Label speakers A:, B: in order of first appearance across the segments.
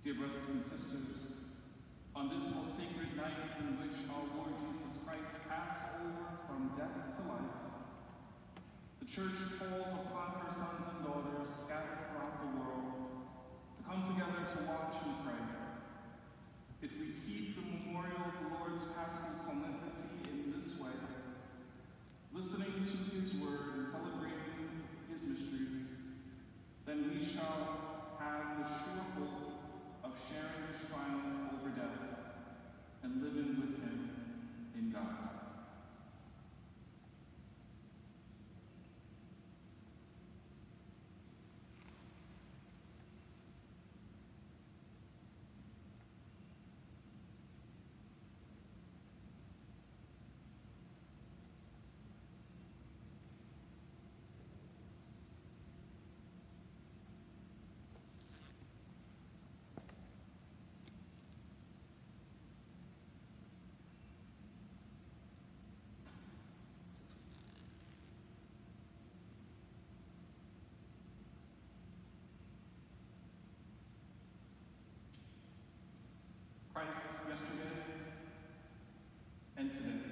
A: Dear brothers and sisters, on this most sacred night in which our Lord Jesus Christ passed over from death to life, the Church calls upon her sons and daughters scattered throughout the world to come together to watch and pray. If we keep the memorial of the Lord's Paschal solemnity in this way, listening to his word and celebrating his mysteries, then we shall have the sure hope of sharing his triumph over death and living with him in God. Christ yesterday and today,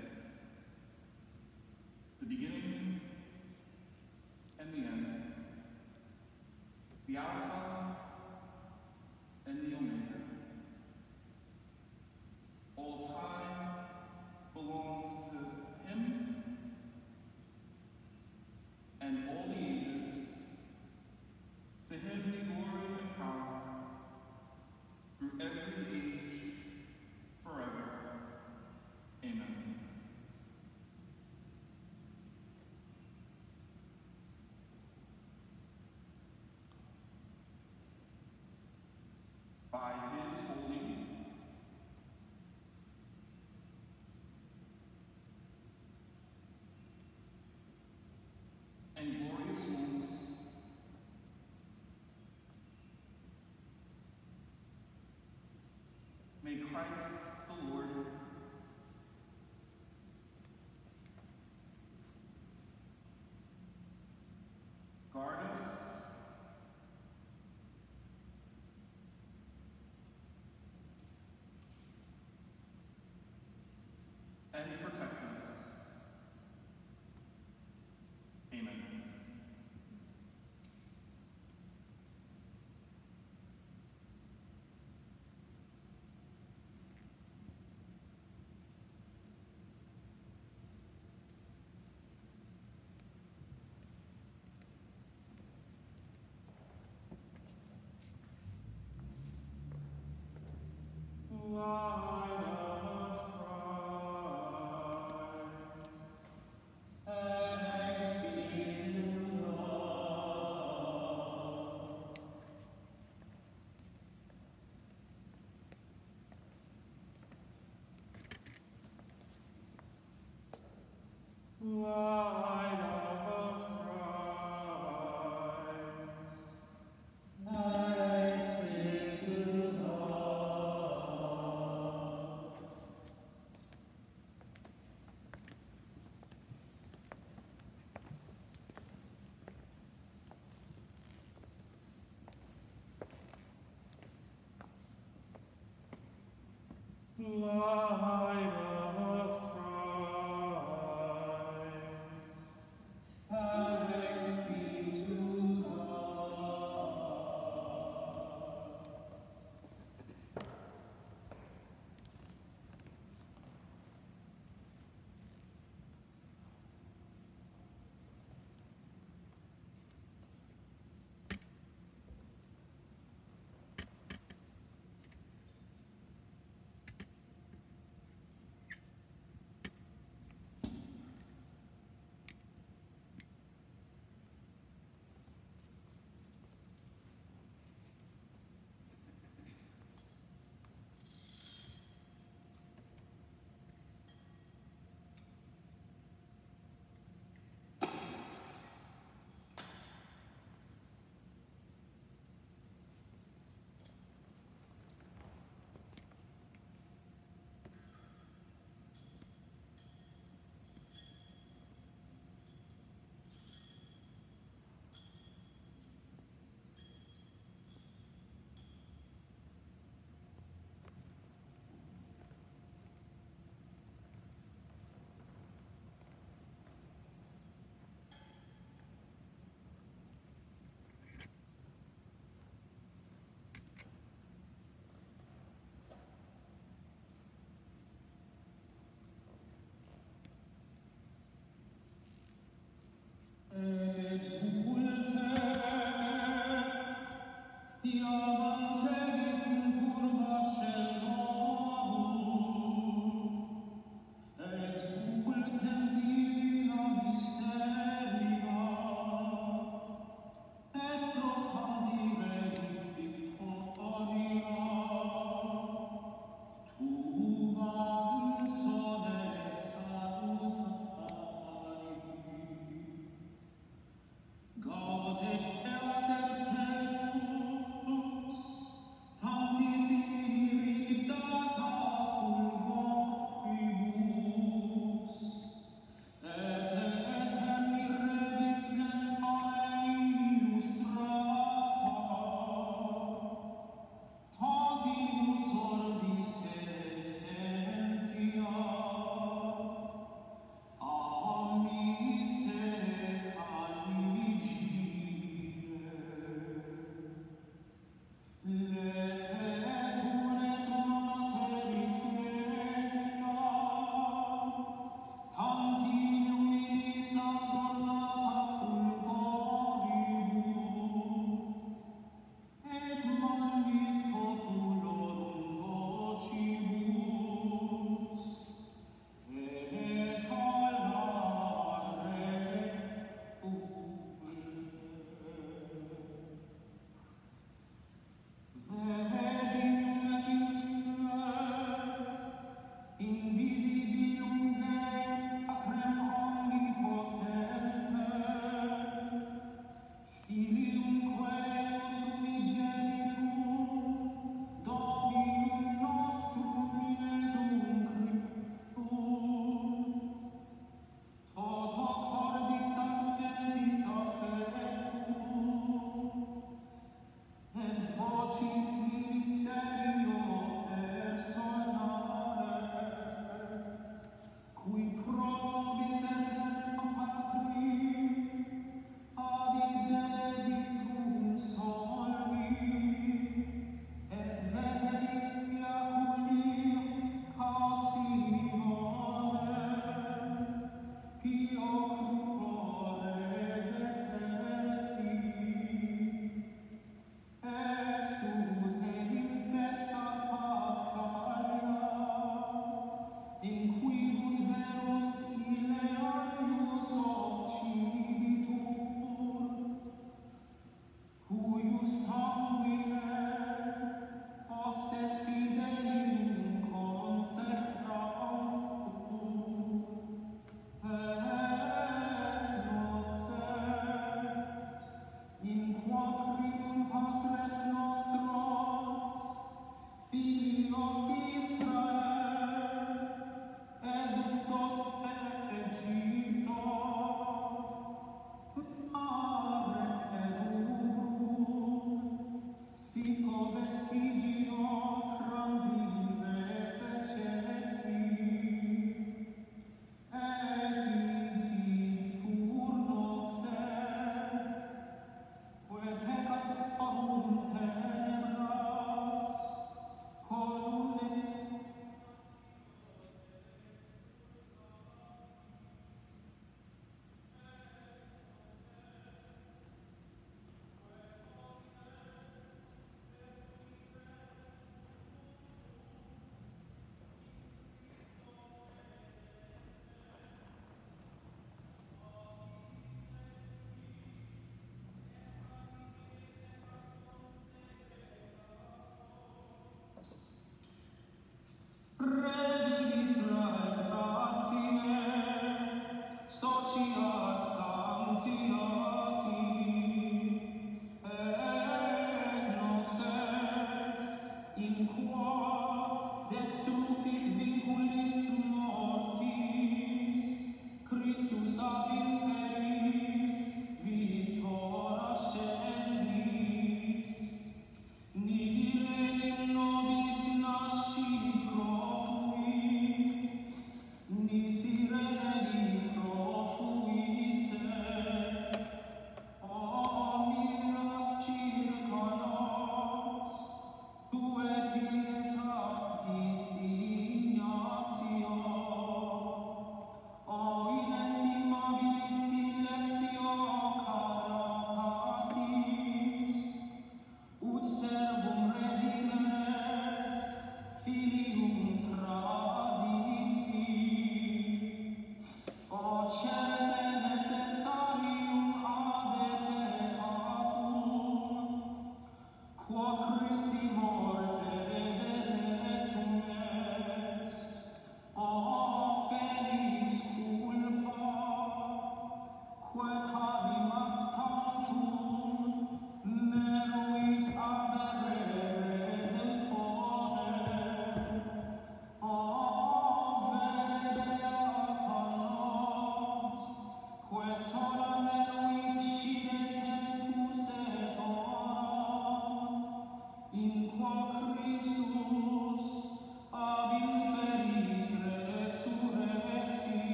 A: the beginning and the end, the Alpha and the Omega. All time belongs to him, and all the ages, to him be glory and power through every age, forever. Amen. By his holy and glorious wounds, may Christ the Lord guard us and protect us. Amen. Light of Christ, thanks be to God. Light of Christ, thanks be to God. Light of Christ, thanks be to God.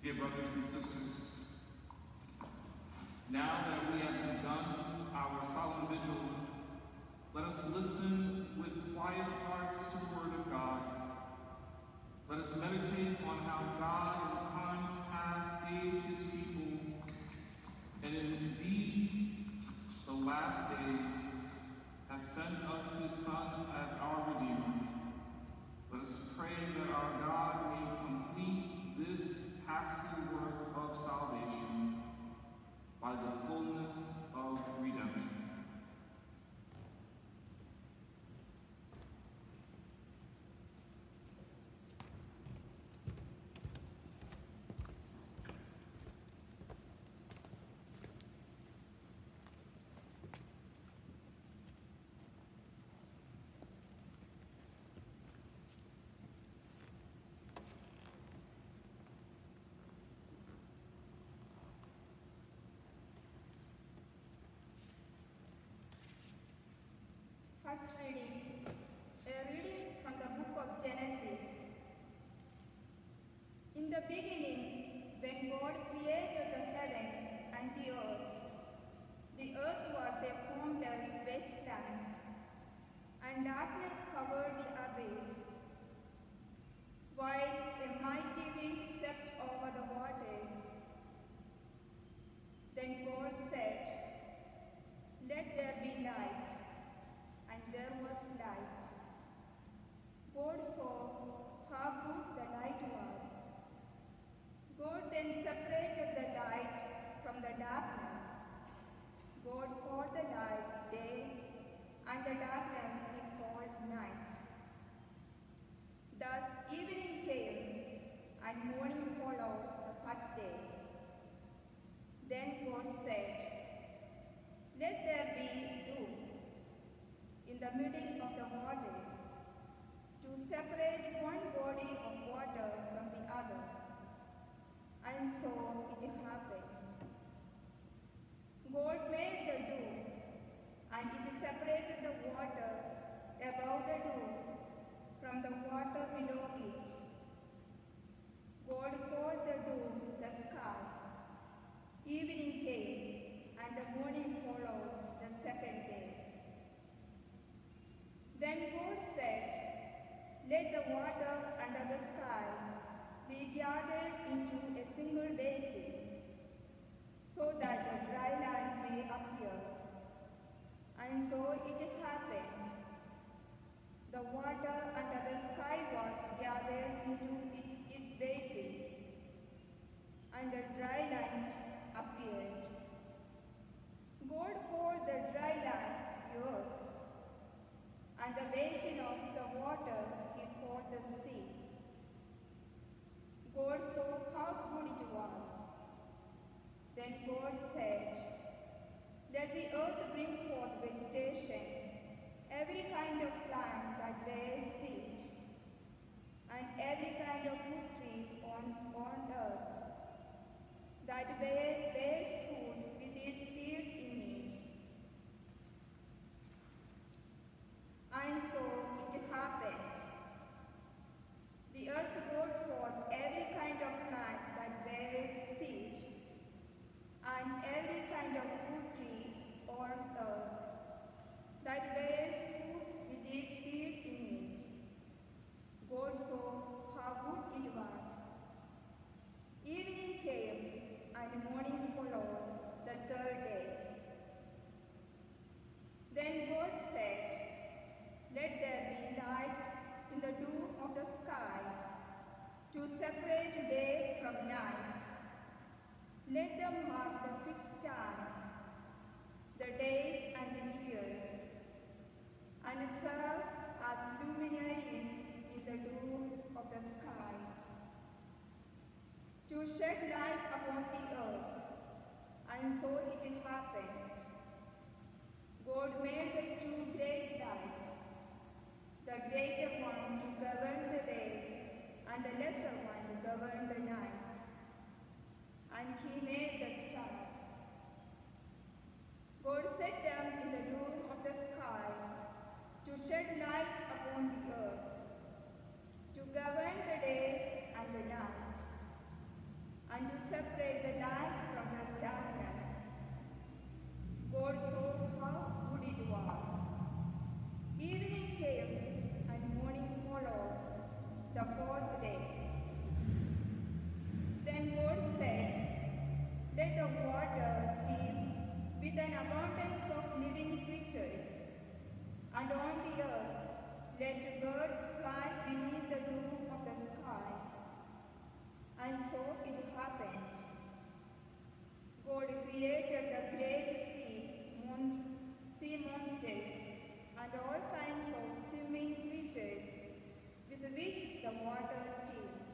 A: Dear brothers and sisters, now that we have begun our solemn vigil, let us listen with quiet hearts to the word of God. Let us meditate on how God in times past saved his people, and in these, the last days, has sent us his Son as our Redeemer. Let us pray that our God may complete this paschal work of salvation by the fullness of redemption.
B: First reading, a reading from the book of Genesis. In the beginning, when God created the heavens and the earth was a formless wasteland, and darkness covered the abyss, while a mighty wind swept over the waters. Then God said, "Let there be light." And there was light. God saw how good the light was. God then separated the light from the darkness. God called the light day, and the darkness he called night. Thus evening came, and morning followed the first day. Then God said, "Let there be dew in the middle of the waters, to separate one body of water from the other." And so it happened. God made the dew, and it separated the water above the dew from the water below it. God called the dew the sky. Evening came, and the morning followed the second day. Then God said, "Let the water under the sky be gathered into a single basin, so that the dry land may appear." And so it happened. The water under the sky was gathered into its basin, and the dry land appeared. God called the dry land the earth, and the basin of the water he called the sea. God saw how good it was. Then God said, "Let the earth bring forth vegetation, every kind of plant that bears seed, and every kind of fruit tree on earth that bears food with its seed in it." And so it happened. The earth brought forth every kind of plant that bears seed, and every kind of fruit tree on earth that bears food with its seed in it. God saw how good it was. Evening came, and morning followed the third day. Then God said, "Let there be lights in the dew of the sky, to separate day from night. Let them mark the fixed times, the days and the years, and serve as luminaries in the dew of the sky, to shed light upon the earth." And so it happened. God made the two great lights, the greater one to govern the day, and the lesser one to govern the night. And he made the stars. God set them in the dome of the sky to shed light upon the earth, to govern the day and the night. And monsters and all kinds of swimming creatures with which the water teems,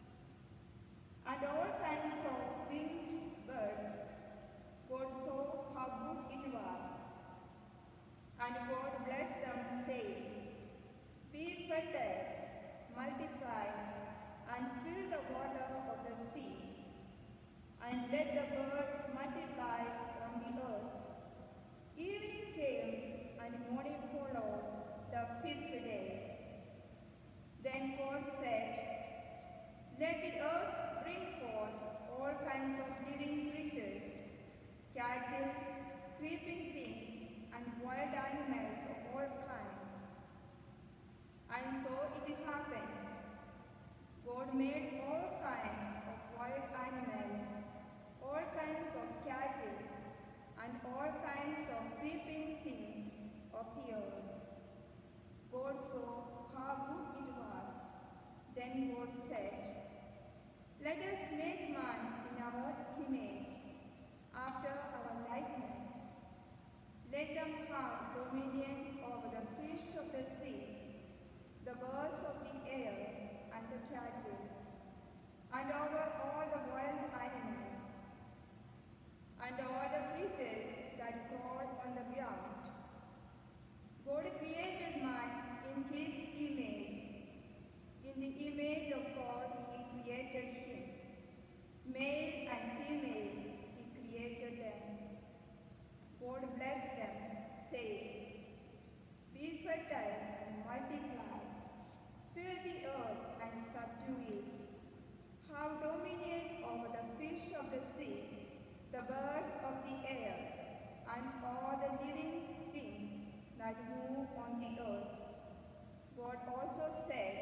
B: and all kinds of winged birds. God saw how good it was, and God blessed them, saying, "Be fertile, multiply, and fill the water of the seas, and let the birds multiply on the earth." Evening came, and morning followed the fifth day. Then God said, "Let the earth bring forth all kinds of living creatures, cattle, creeping things, and wild animals of all kinds." And so it happened. God made all kinds of wild animals, all kinds of cattle, and all kinds of creeping things of the earth. God saw how good it was. Then God said, "Let us make man in our image, after our likeness. Let them have dominion over the fish of the sea, the birds of the air, and the cattle, and over all the wild animals, and all the creatures that crawl on the ground." God created man in his image. In the image of God he created him. Male and female he created them. God blessed them, saying, "Be fertile and multiply, fill the earth and subdue it. Have dominion over the fish of the sea, the birds of the air, and all the living things that move on the earth." God also said,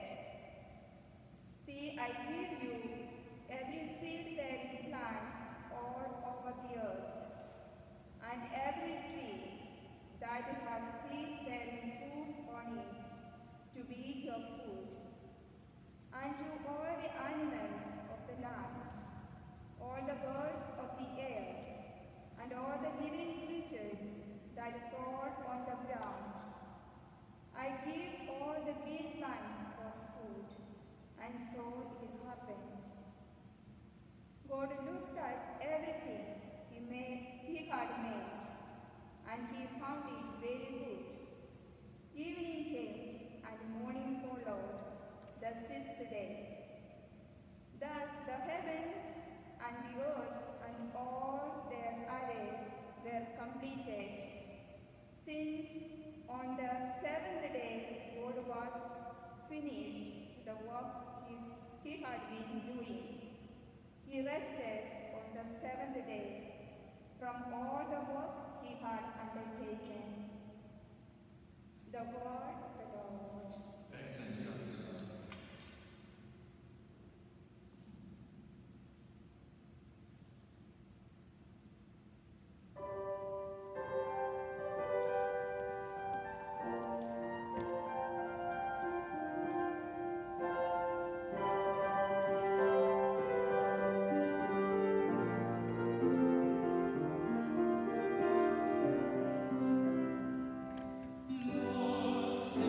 B: "See, I give you every seed-bearing plant all over the earth, and every tree that has seed-bearing fruit on it, to be your food, and to all the animals of the land, all the birds of the air, and all the living creatures that crawl on the ground. I give all the green plants for food." And so it happened. God looked at everything he had made, and he found it very good. Evening came, and morning followed, the sixth day. Thus the heavens and the earth and all their array were completed, since on the seventh day God was finished the work he had been doing. He rested on the seventh day from all the work he had undertaken. The word of the Lord.
C: Thanks be to God.
D: Lord,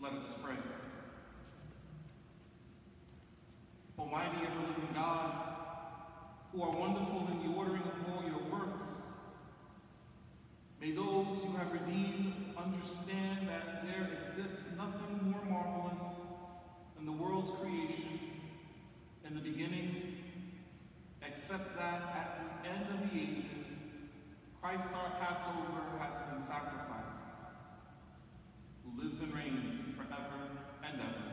A: Let us pray. Almighty ever-living God, who are wonderful in the ordering of all your works, may those you have redeemed understand that there exists nothing more marvelous than the world's creation in the beginning, except that at the end of the ages, Christ our Passover has been sacrificed, who lives and reigns forever and ever.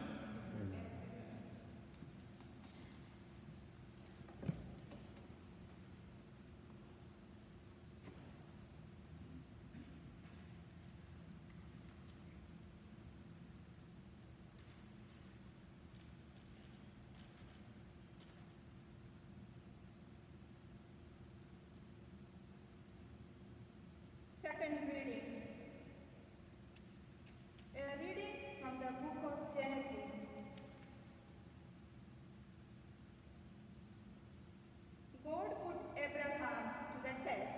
B: Second reading. A reading from the book of Genesis. God put Abraham to the test.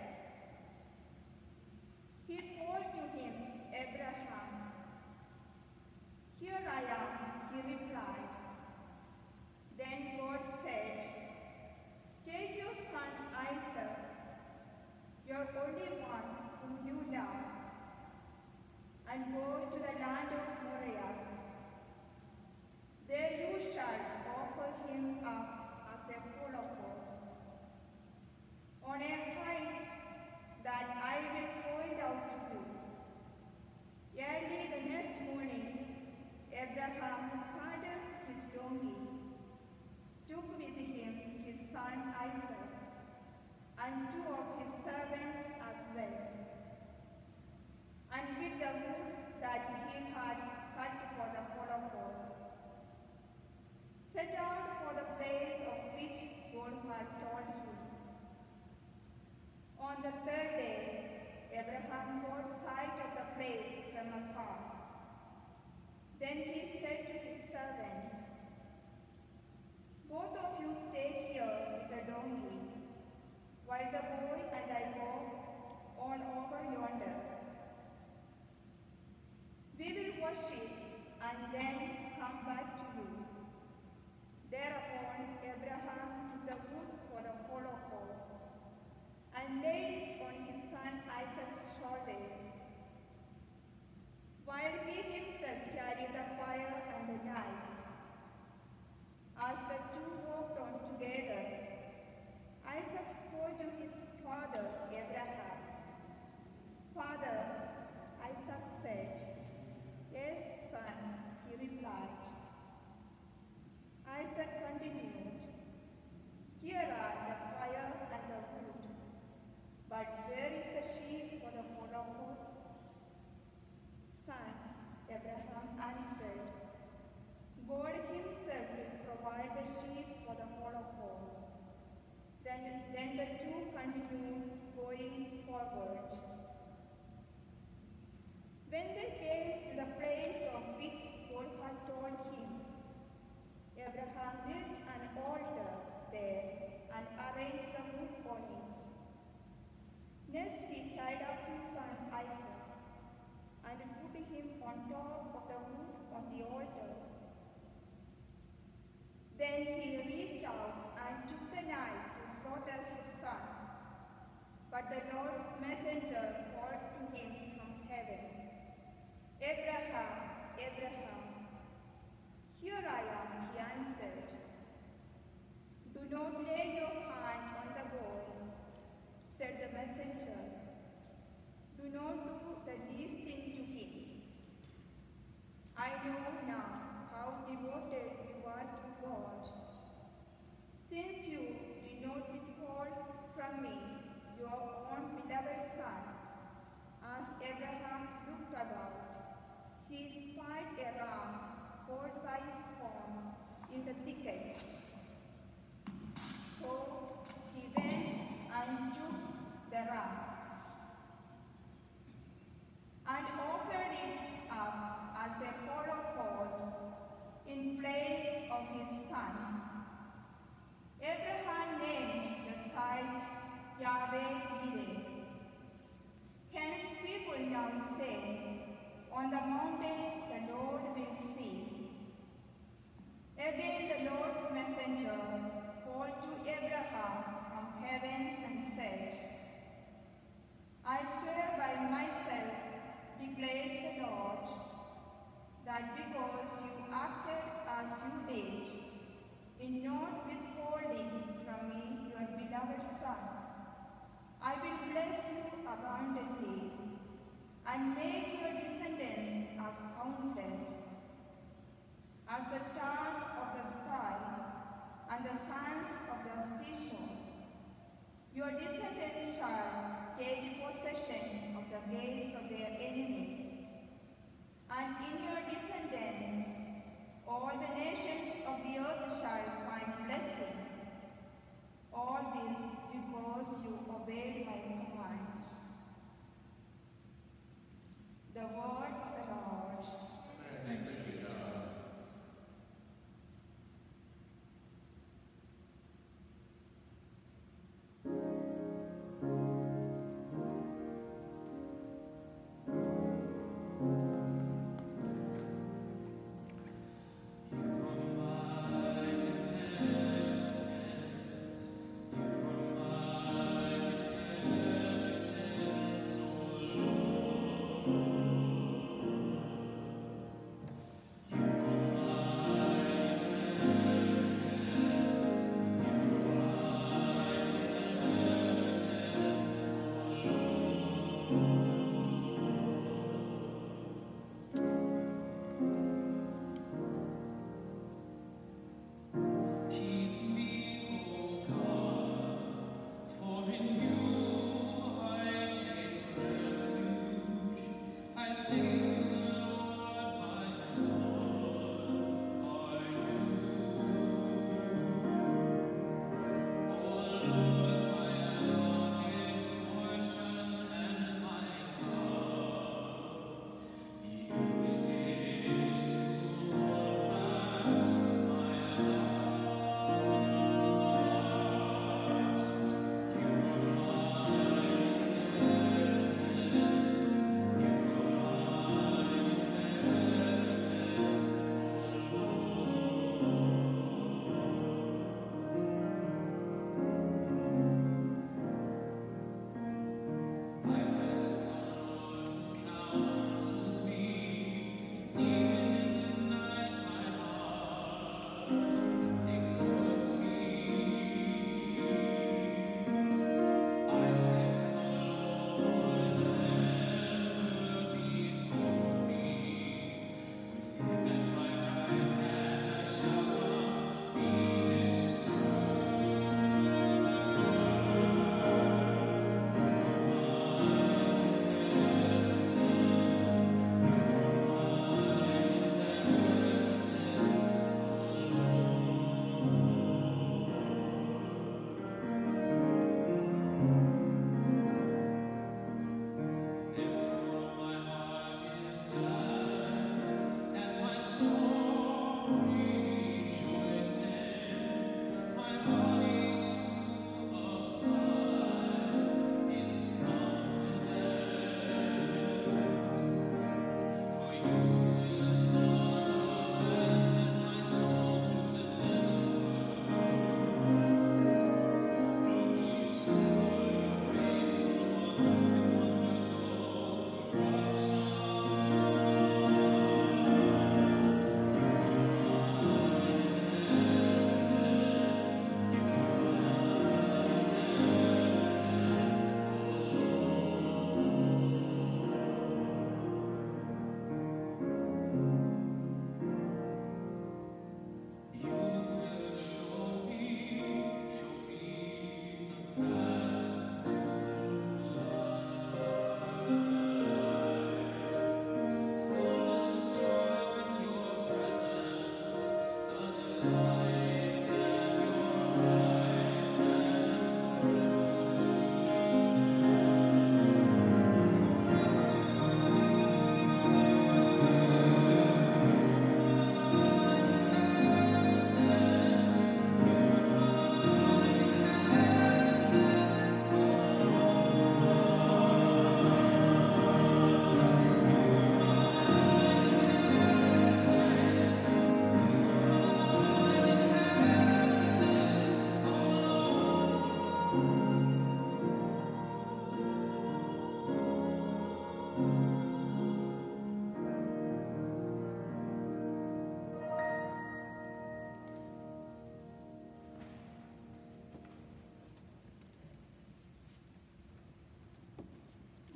B: He called to him, Abraham. Here I am, he replied. Then God said, take your son Isaac, your only one, whom you love, and go to the land of Moriah. There you shall offer him up as a holocaust on a height that I will point out to you. Early the next morning, Abraham saddled his donkey, took with him his son Isaac, and two of his servants as well, and with the wood that he had cut for the holocaust, set out for the place of which God had told him. On the third day, Abraham caught sight of the place from afar. Then he said to his servants, both of you stay here with the donkey, while the boy and I go on over yonder. We will worship and then come back to you. Thereupon Abraham took the wood for the holocaust and laid it on his son Isaac's shoulders, while he himself carried the fire and the knife. As the two walked on together, Isaac spoke to his father Abraham. Father, Isaac said. Yes, son, he replied. Isaac continued, here are the fire and the wood, but where is the sheep for the holocaust? Son, Abraham answered, God himself will provide the sheep for the holocaust. Then the two continued going forward. When they came to the place of which God had told him, Abraham built an altar there and arranged the wood on it. Next he tied up his son Isaac and put him on top of the wood on the altar. Then he reached out and took the knife to slaughter his son. But the Lord's messenger called to him from heaven, Abraham, Abraham. Here I am, he answered. Do not lay your hand on the boy, said the messenger. Do not do the least thing to him. I know now how devoted you are to God, since you did not withhold from me your own beloved son. As Abraham looked about, he spied a ram caught by its horns in the thicket. So he went and took the ram and offered it up as a holocaust in place of his son. Abraham named the site Yahweh-Yireh. Hence people now say, on the mountain the Lord will messenger called to Abraham from heaven and said, I swear by myself, declares the Lord, that because you acted as you did, in not withholding from me your beloved Son, I will bless you abundantly and make your descendants as countless as the stars of the sky and the sands of the seashore. Your descendants shall take possession of the gates of their enemies, and in your descendants all the nations of the earth shall find blessing. All this because you obeyed my command. The word of the Lord.
C: Thanks be to God.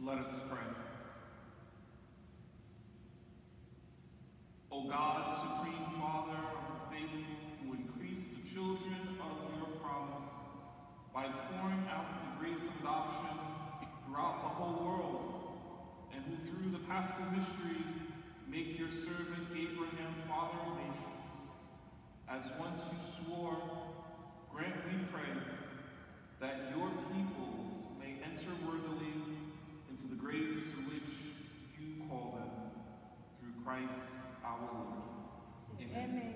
A: Let us pray. O God, Supreme Father of the faithful, who increased the children of your promise by pouring out the grace of adoption throughout the whole world, and who through the Paschal mystery make your servant Abraham father of nations, as once you swore, grant, we pray, that your peoples may enter worthily into the grace to which you call them, through Christ our Lord.
B: Amen. Amen.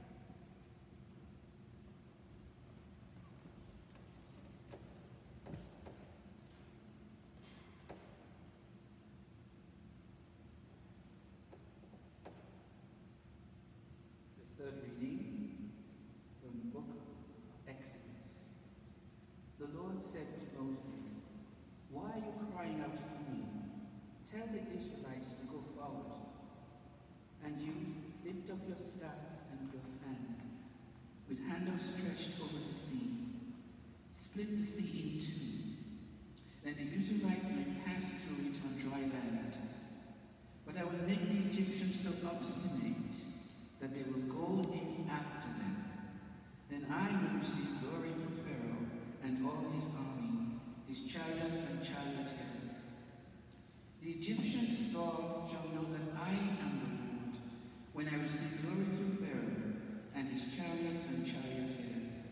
D: The third reading from the book of Exodus. The Lord said to Moses, "Why are you crying out to me? Tell the Israelites to go forward. And you lift up your staff and your hand, with hand outstretched over the sea. Split the sea in two. Then the Israelites may pass through it on dry land. But I will make the Egyptians so obstinate that they will go in after them. Then I will receive glory through Pharaoh and all his army, his chariots and charioteers. The Egyptians shall know that I am the Lord, when I receive glory through Pharaoh and his chariots and charioteers."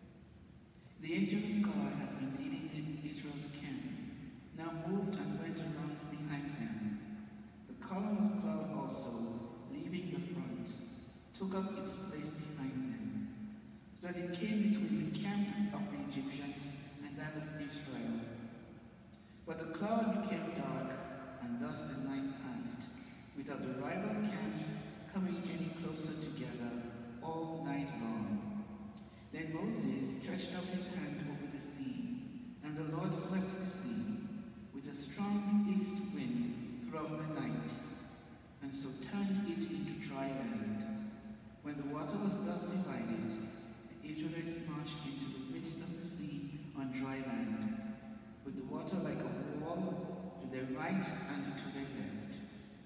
D: The angel of God has been leading Israel's camp, now moved and went around behind them. The column of cloud also, leaving the front, took up its place behind them, so that it came between the camp of the Egyptians and that of Israel. But the cloud became dark, and thus the night passed, without the rival camps coming any closer together all night long. Then Moses stretched out his hand over the sea, and the Lord swept the sea with a strong east wind throughout the night, and so turned it into dry land. When the water was thus divided, the Israelites marched into the midst of the sea on dry land, with the water like a wall to their right and to their left.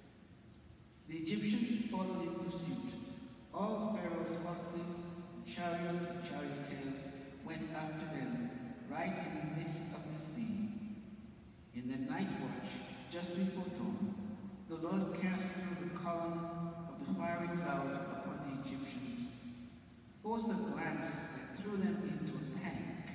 D: The Egyptians followed in pursuit. All Pharaoh's horses, chariots, and charioteers went after them, right in the midst of the sea. In the night watch, just before dawn, the Lord cast through the column of the fiery cloud upon the Egyptians, forced a glance that threw them into a panic.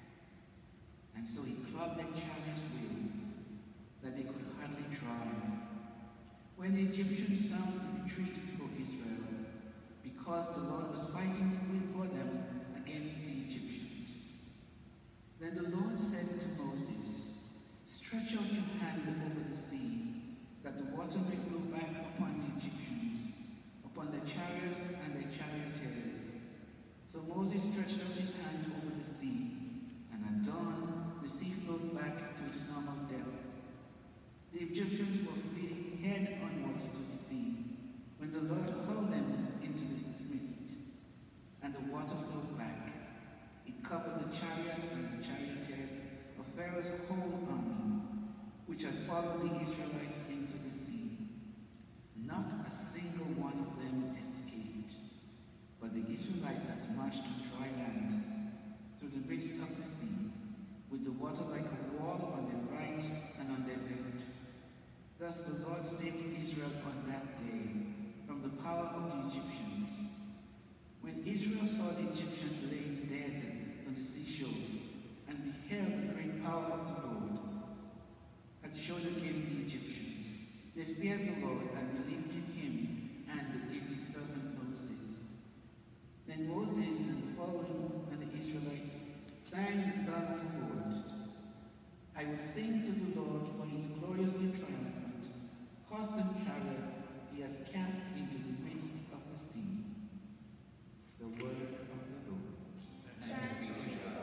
D: And so he clogged their chariots' wheels, that they could hardly drive. When the Egyptians saw the retreat before Israel, because the Lord was fighting for them against the Egyptians. Then the Lord said to Moses, "Stretch out your hand over the sea, that the water may flow back upon the Egyptians, upon their chariots and their charioteers." So Moses stretched out his hand over the sea, and at dawn the sea flowed back to its normal depth. The Egyptians were fleeing head onwards to the sea, when the Lord hurled them into its midst, and the water flowed back. It covered the chariots and the charioteers of Pharaoh's whole army, which had followed the Israelites into the sea. Not a single one of them escaped, but the Israelites had marched on dry land through the midst of the sea, with the water like a wall on their right and on their left. Thus the Lord saved Israel on that day from the power of the Egyptians. When Israel saw the Egyptians laying dead on the seashore, and beheld the great power of the Lord had shown against the Egyptians, they feared the Lord and believed in him and in his servant Moses. Then Moses and the following and the Israelites sang the song of the Lord. "I will sing to the Lord, for he is gloriously triumphant. Horse and chariot he has cast into the midst of the sea." The word of the Lord.
C: Thanks be to God.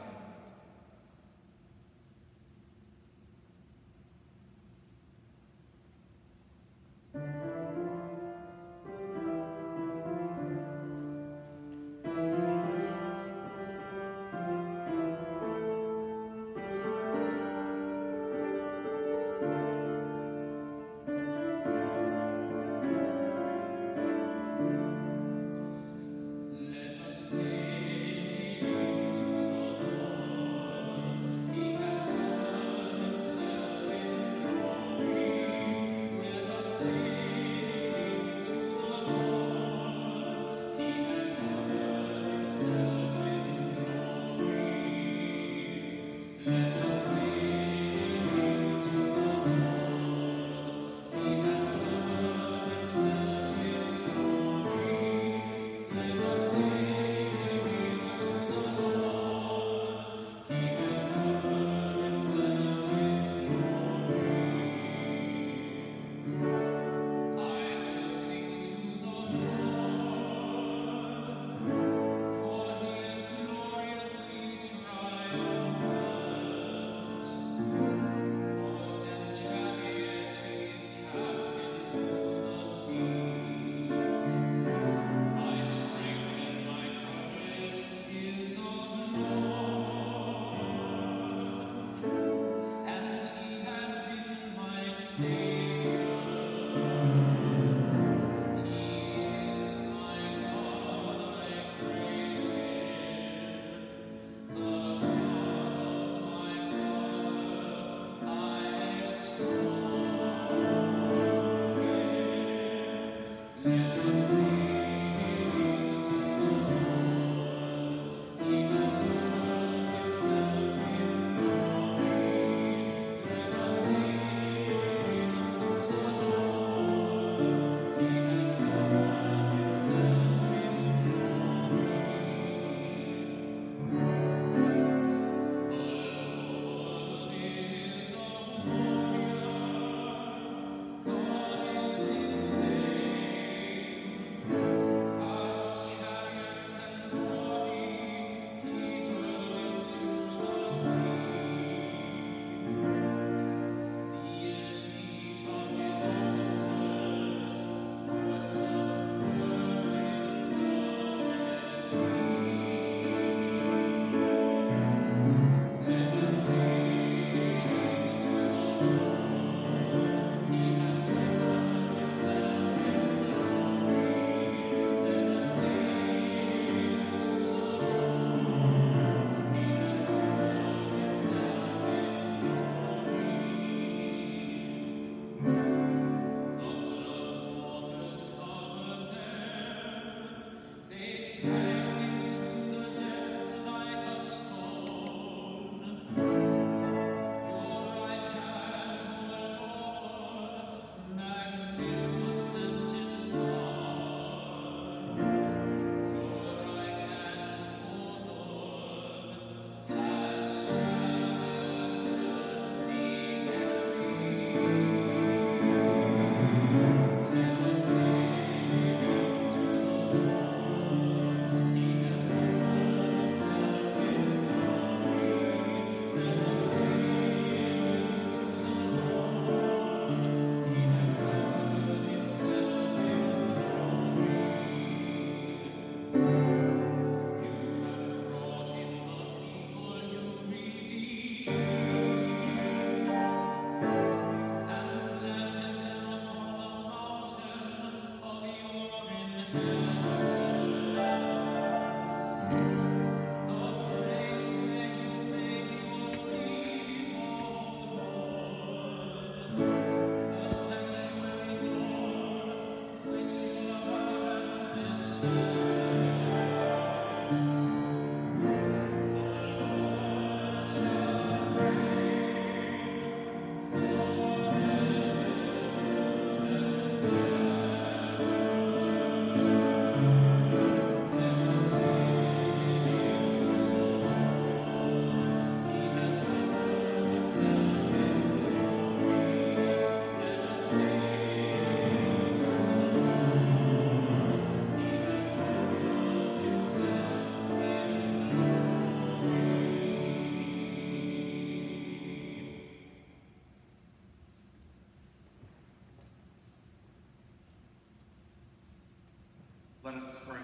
A: Let us pray.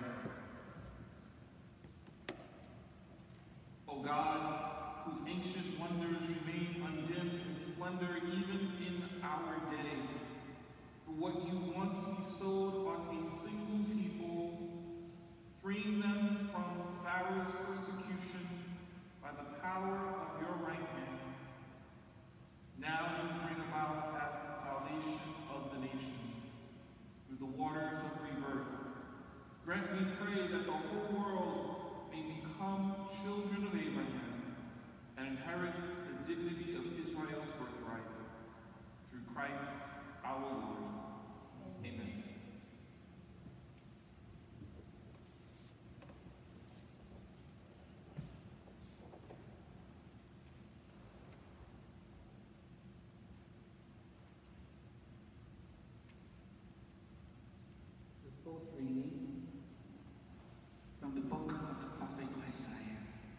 A: O God, whose ancient wonders remain undimmed in splendor even in our day, for what you once bestowed on a single people, freeing them from pray that the whole world may become children of Abraham and inherit the dignity of Israel's birthright. Through Christ our Lord.
C: Amen.
D: The fourth reading from the book of the prophet Isaiah.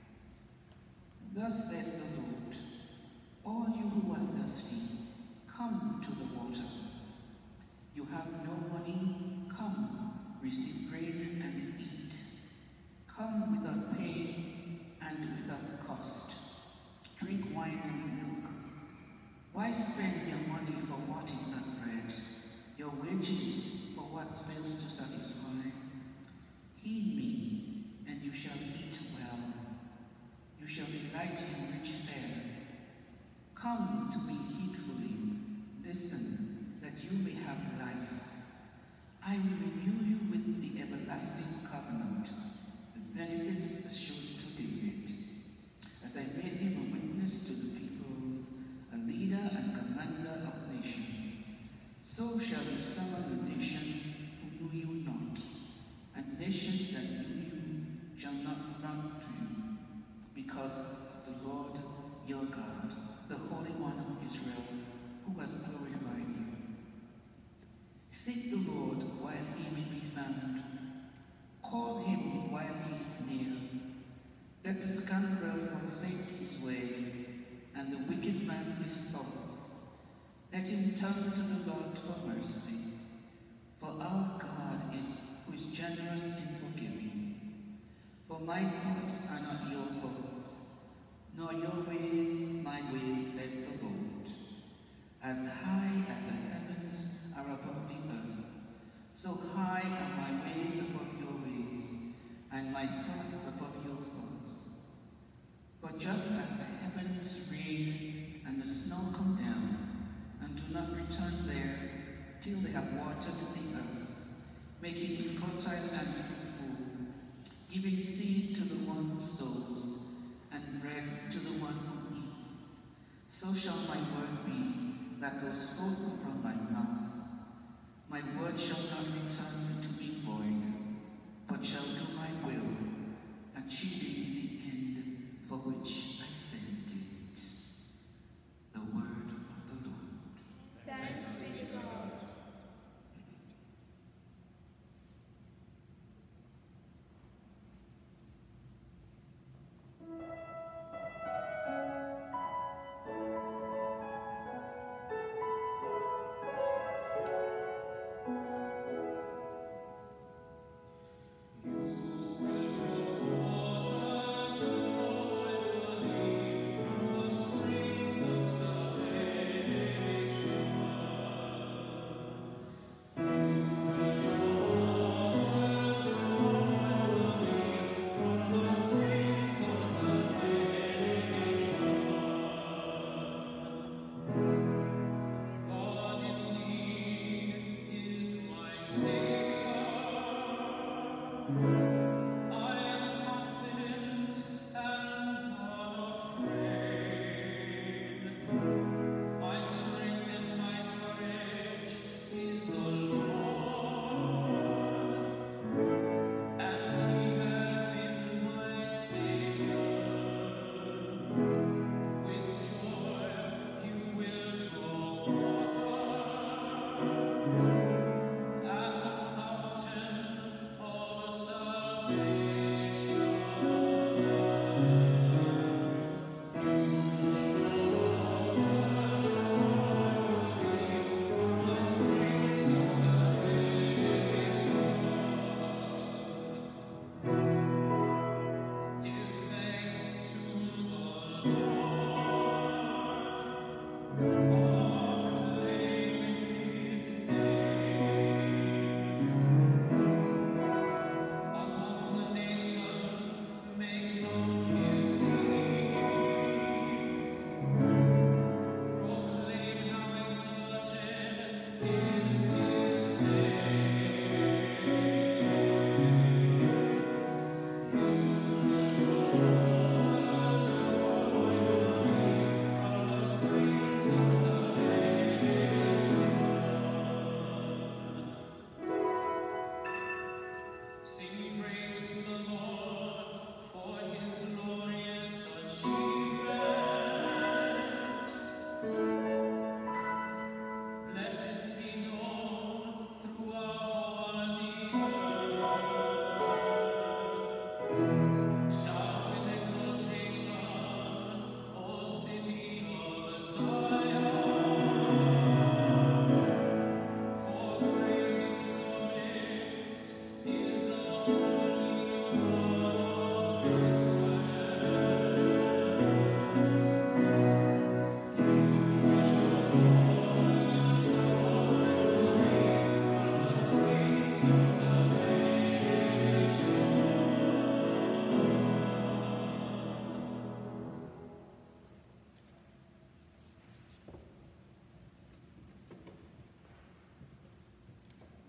D: Thus says the Lord, all you who are thirsty, come to the water. You have no money, come, receive grain and eat. Come without pay and without cost. Drink wine and milk. Why spend your money for what is not bread, your wages for what fails to satisfy? Heed me, and you shall eat well. You shall delight in rich fare. Come to me heedfully, listen, that you may have life. I will renew you with the everlasting covenant, the benefits assured to David. As I made him a witness to the peoples, a leader and commander of nations, so shall you summon a nation who knew you not, and nations that knew you shall not run to you, because of the Lord your God, the Holy One of Israel, who has glorified you. Seek the Lord while he may be found. Call him while he is near. Let the scoundrel forsake his way, and the wicked man his thoughts. Let him turn to the Lord for mercy. For our God is who is generous in forgiving. For my thoughts are not your thoughts, nor your ways my ways, says the Lord. As high as the heavens are above the earth, so high are my ways above your ways, and my thoughts above your thoughts. For just as the heavens rain and the snow come down, and do not return there till they have watered the earth, making it fertile and fruitful, giving seed to the one who sows, and bread to the one who eats, so shall my word be that goes forth from my mouth. My word shall not return to me void, but shall do my will, achieving the end for which I sent it. The word of the Lord.
B: Thanks be to God.
E: Among the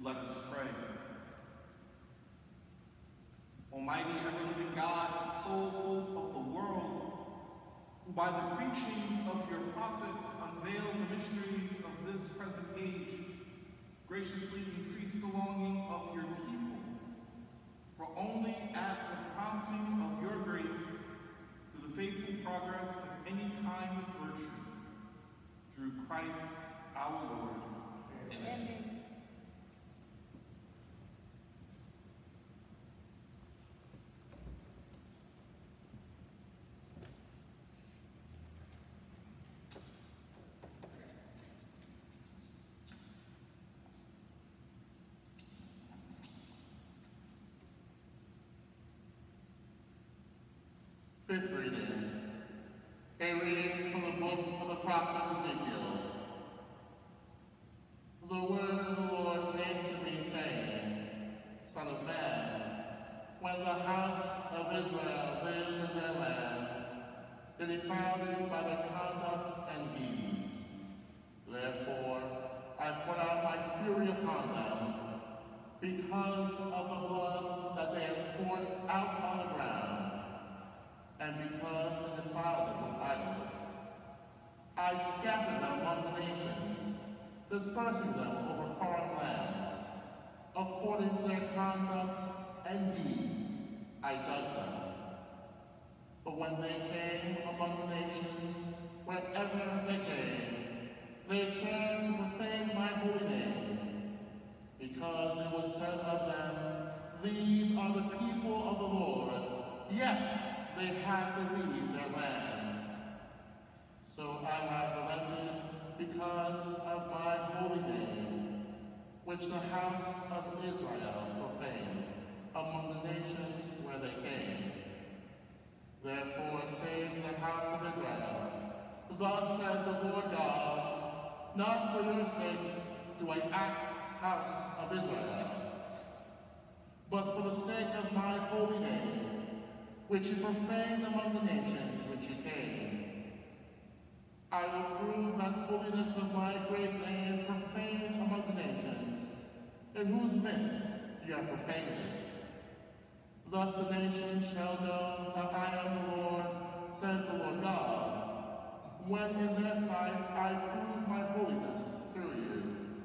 A: Let us pray. Almighty, ever-living God, sole hope of the world, who by the preaching of your prophets unveiled the mysteries of this present age, graciously increase the longing of your people, for only at the prompting of your grace do the faithful progress of any kind of virtue. Through Christ our Lord. Amen.
B: Amen.
E: Fifth reading. A reading from the book of the prophet Ezekiel. The word of the Lord came to me, saying, Son of man, when the house of Israel lived in their land, they defiled it by their conduct and deeds. Therefore, I poured out my fury upon them, because of the blood that they had poured out on the ground, and because they defiled it with idols. I scattered them among the nations, dispersing them over foreign lands. According to their conduct and deeds, I judged them. But when they came among the nations, wherever they came, they served to profane my holy name, because it was said of them, These are the people of the Lord, yet they had to leave their land. So I have relented because of my holy name, which the house of Israel profaned among the nations where they came. Therefore say to the house of Israel, Thus says the Lord God, Not for your sakes do I act, house of Israel, but for the sake of my holy name, which you profaned among the nations which you came. I will prove that holiness of my great name profaned among the nations, in whose midst you have profaned it. Thus the nations shall know that I am the Lord, says the Lord God, when in their sight I prove my holiness through you.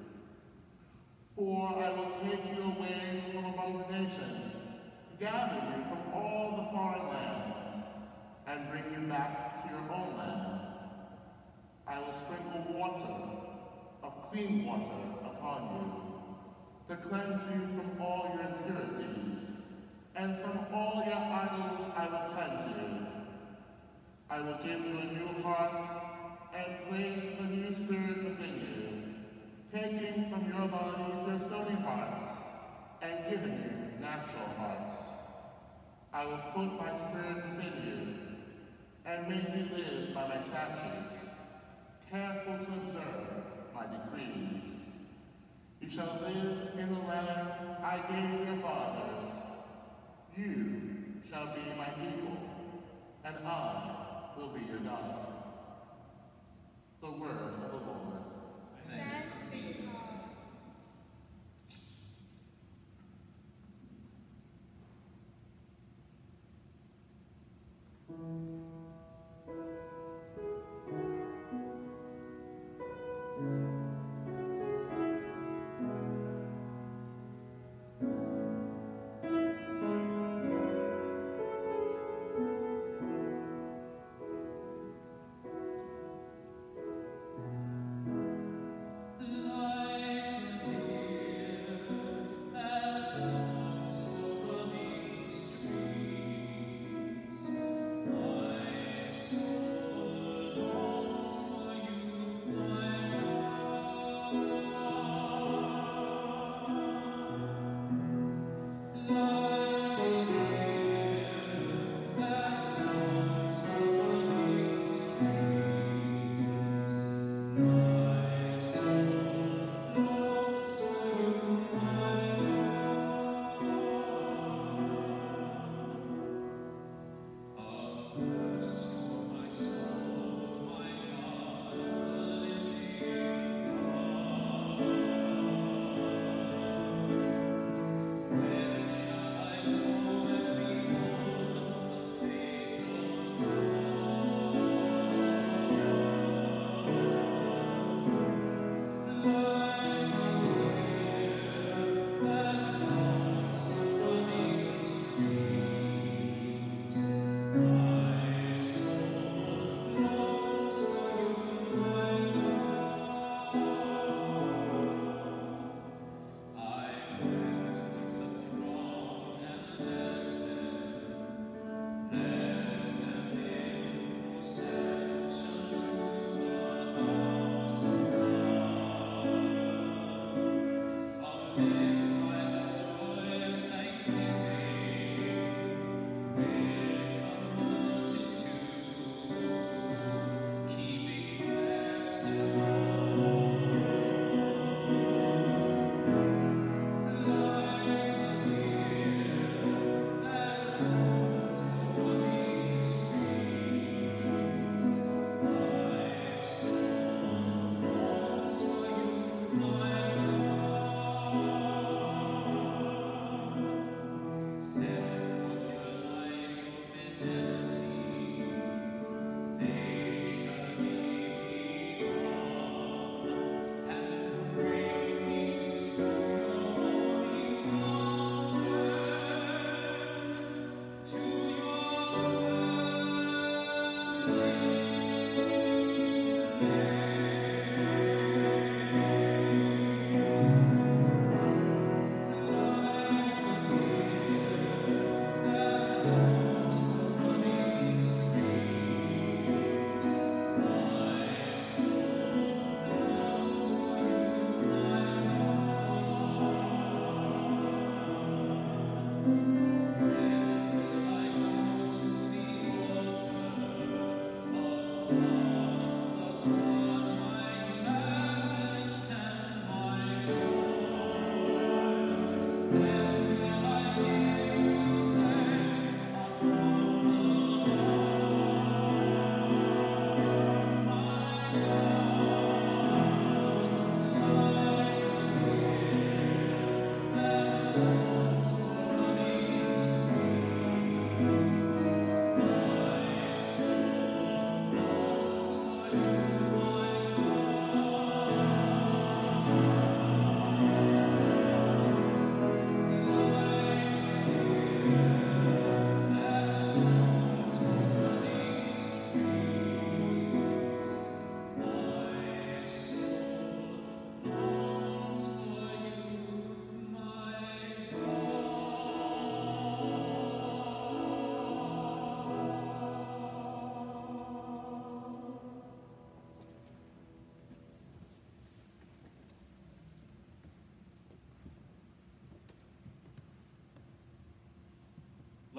E: For I will take you away from among the nations, gather you from all the foreign lands, and bring you back to your own land. I will sprinkle water, of clean water, upon you, to cleanse you from all your impurities, and from all your idols I will cleanse you. I will give you a new heart, and place a new spirit within you, taking from your bodies your stony hearts, and giving you natural hearts. I will put my spirit within you, and make you live by my statutes, careful to observe my decrees. You shall live in the land I gave your fathers. You shall be my people, and I will be your God. The word of the Lord.
B: Thanks be to God.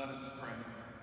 A: Let us pray.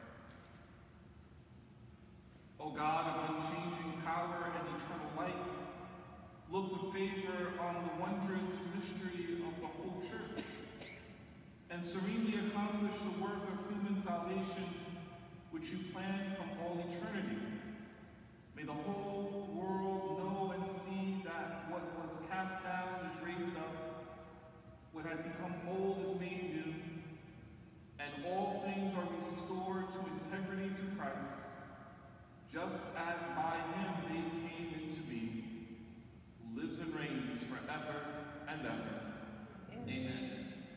A: O God of unchanging power and eternal light, look with favor on the wondrous mystery of the whole church, and serenely accomplish the work of human salvation which you planned from all eternity. May the whole world know and see that what was cast down is raised up, what had become old is made new, and all things are restored to integrity through Christ, just as by him they came into being, who lives and reigns forever and ever.
C: Amen.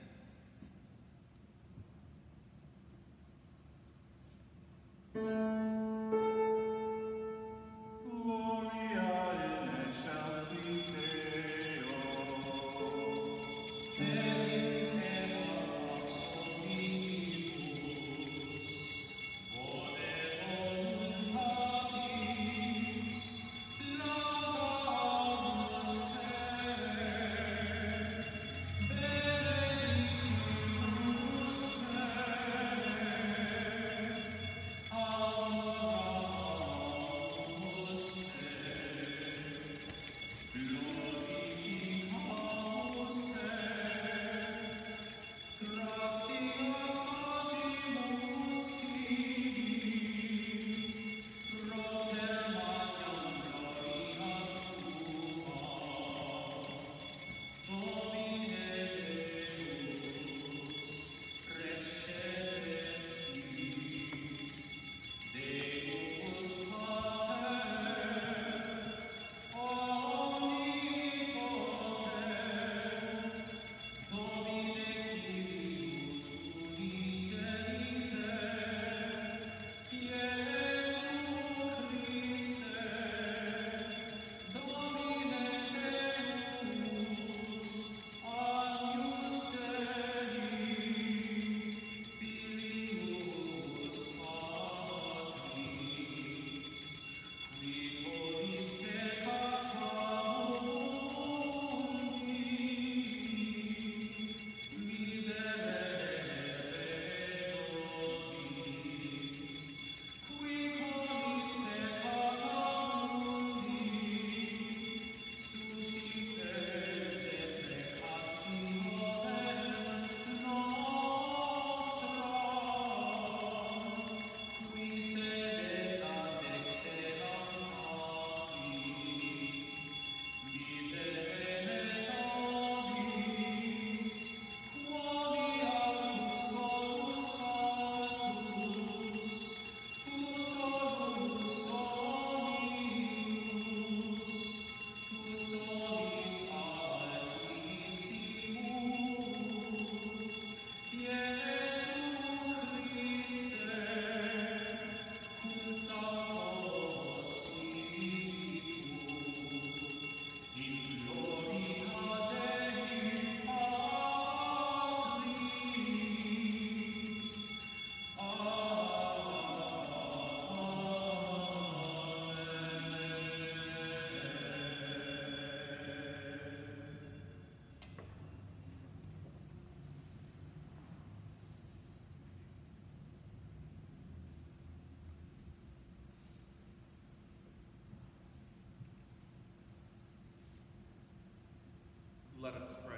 A: Let us pray.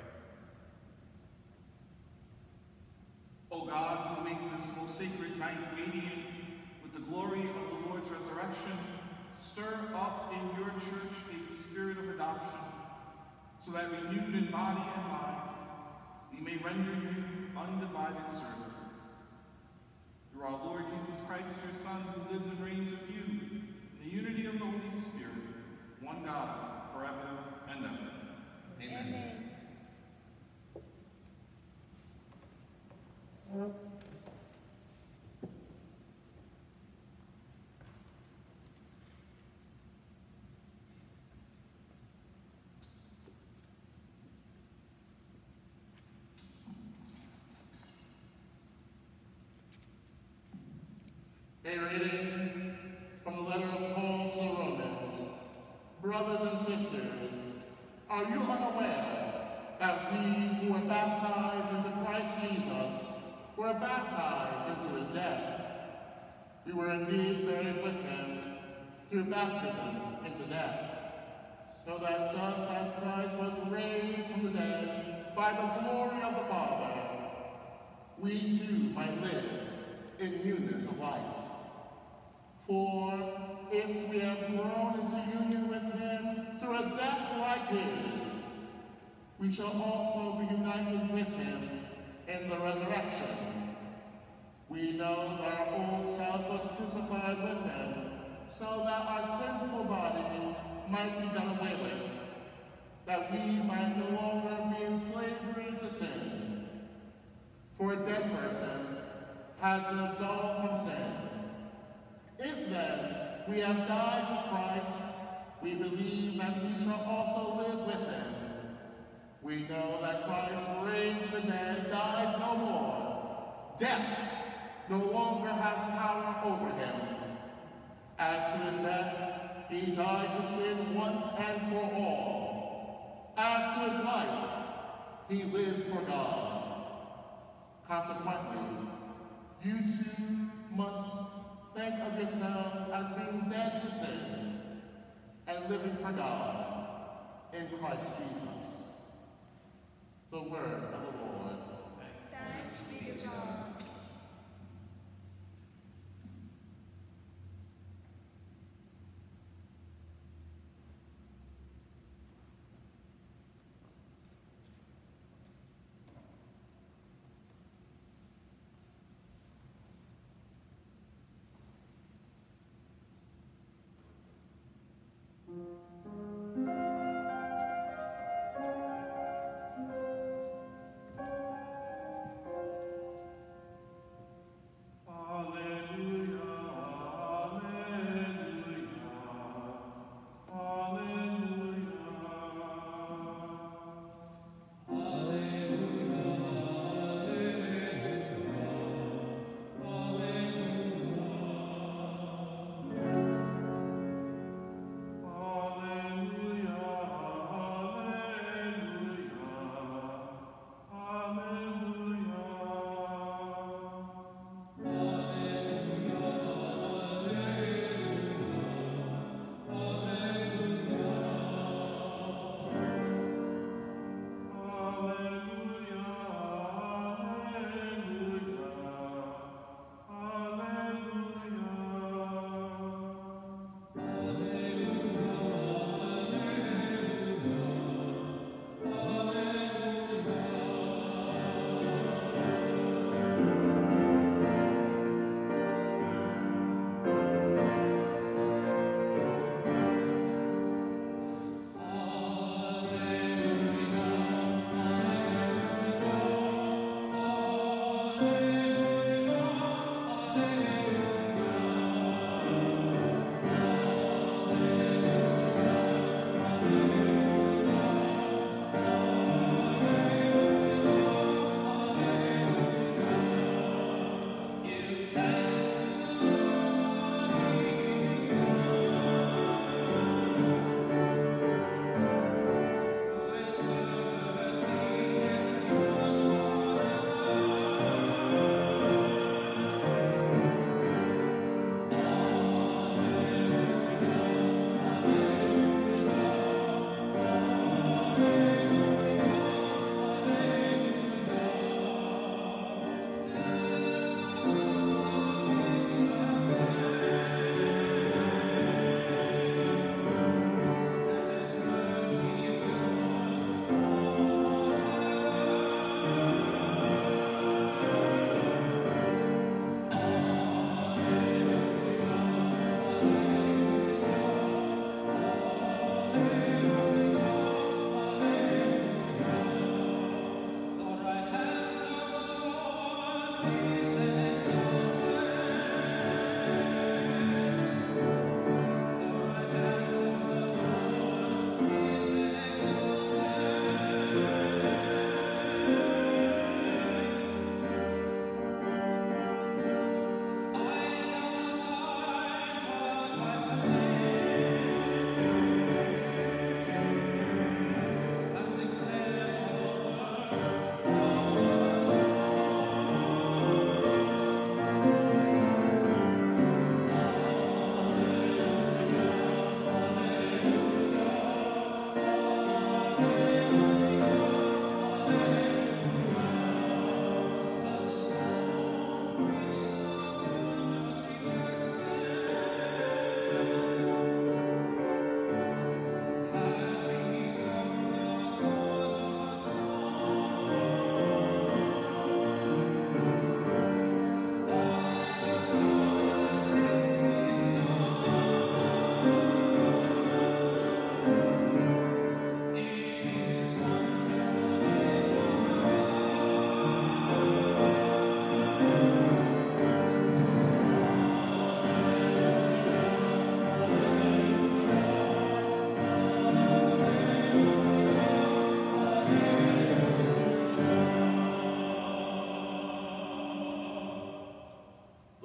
A: O God, who make this most sacred night radiant with the glory of the Lord's resurrection, stir up in your church a spirit of adoption, so that renewed in body and mind, we may render you undivided service. Through our Lord Jesus Christ, your Son, who lives and reigns with you in the unity of the Holy Spirit, one God, forever and ever.
C: Amen.
E: A reading from the letter of Paul to the Romans. Brothers and sisters, are you unaware that we who were baptized into Christ Jesus were baptized into his death. We were indeed buried with him through baptism into death, so that just as Christ was raised from the dead by the glory of the Father, we too might live in newness of life. For if we have grown into union with him through a death like his, we shall also be united with him in the resurrection. We know that our old self was crucified with him, so that our sinful body might be done away with, that we might no longer be in slavery to sin. For a dead person has been absolved from sin. If then we have died with Christ, we believe that we shall also live with him. We know that Christ, raised from the dead, dies no more. Death no longer has power over him. As to his death, he died to sin once and for all. As to his life, he lived for God. Consequently, you too must think of yourselves as being dead to sin and living for God in Christ Jesus. The word of the Lord.
B: Thanks be to God.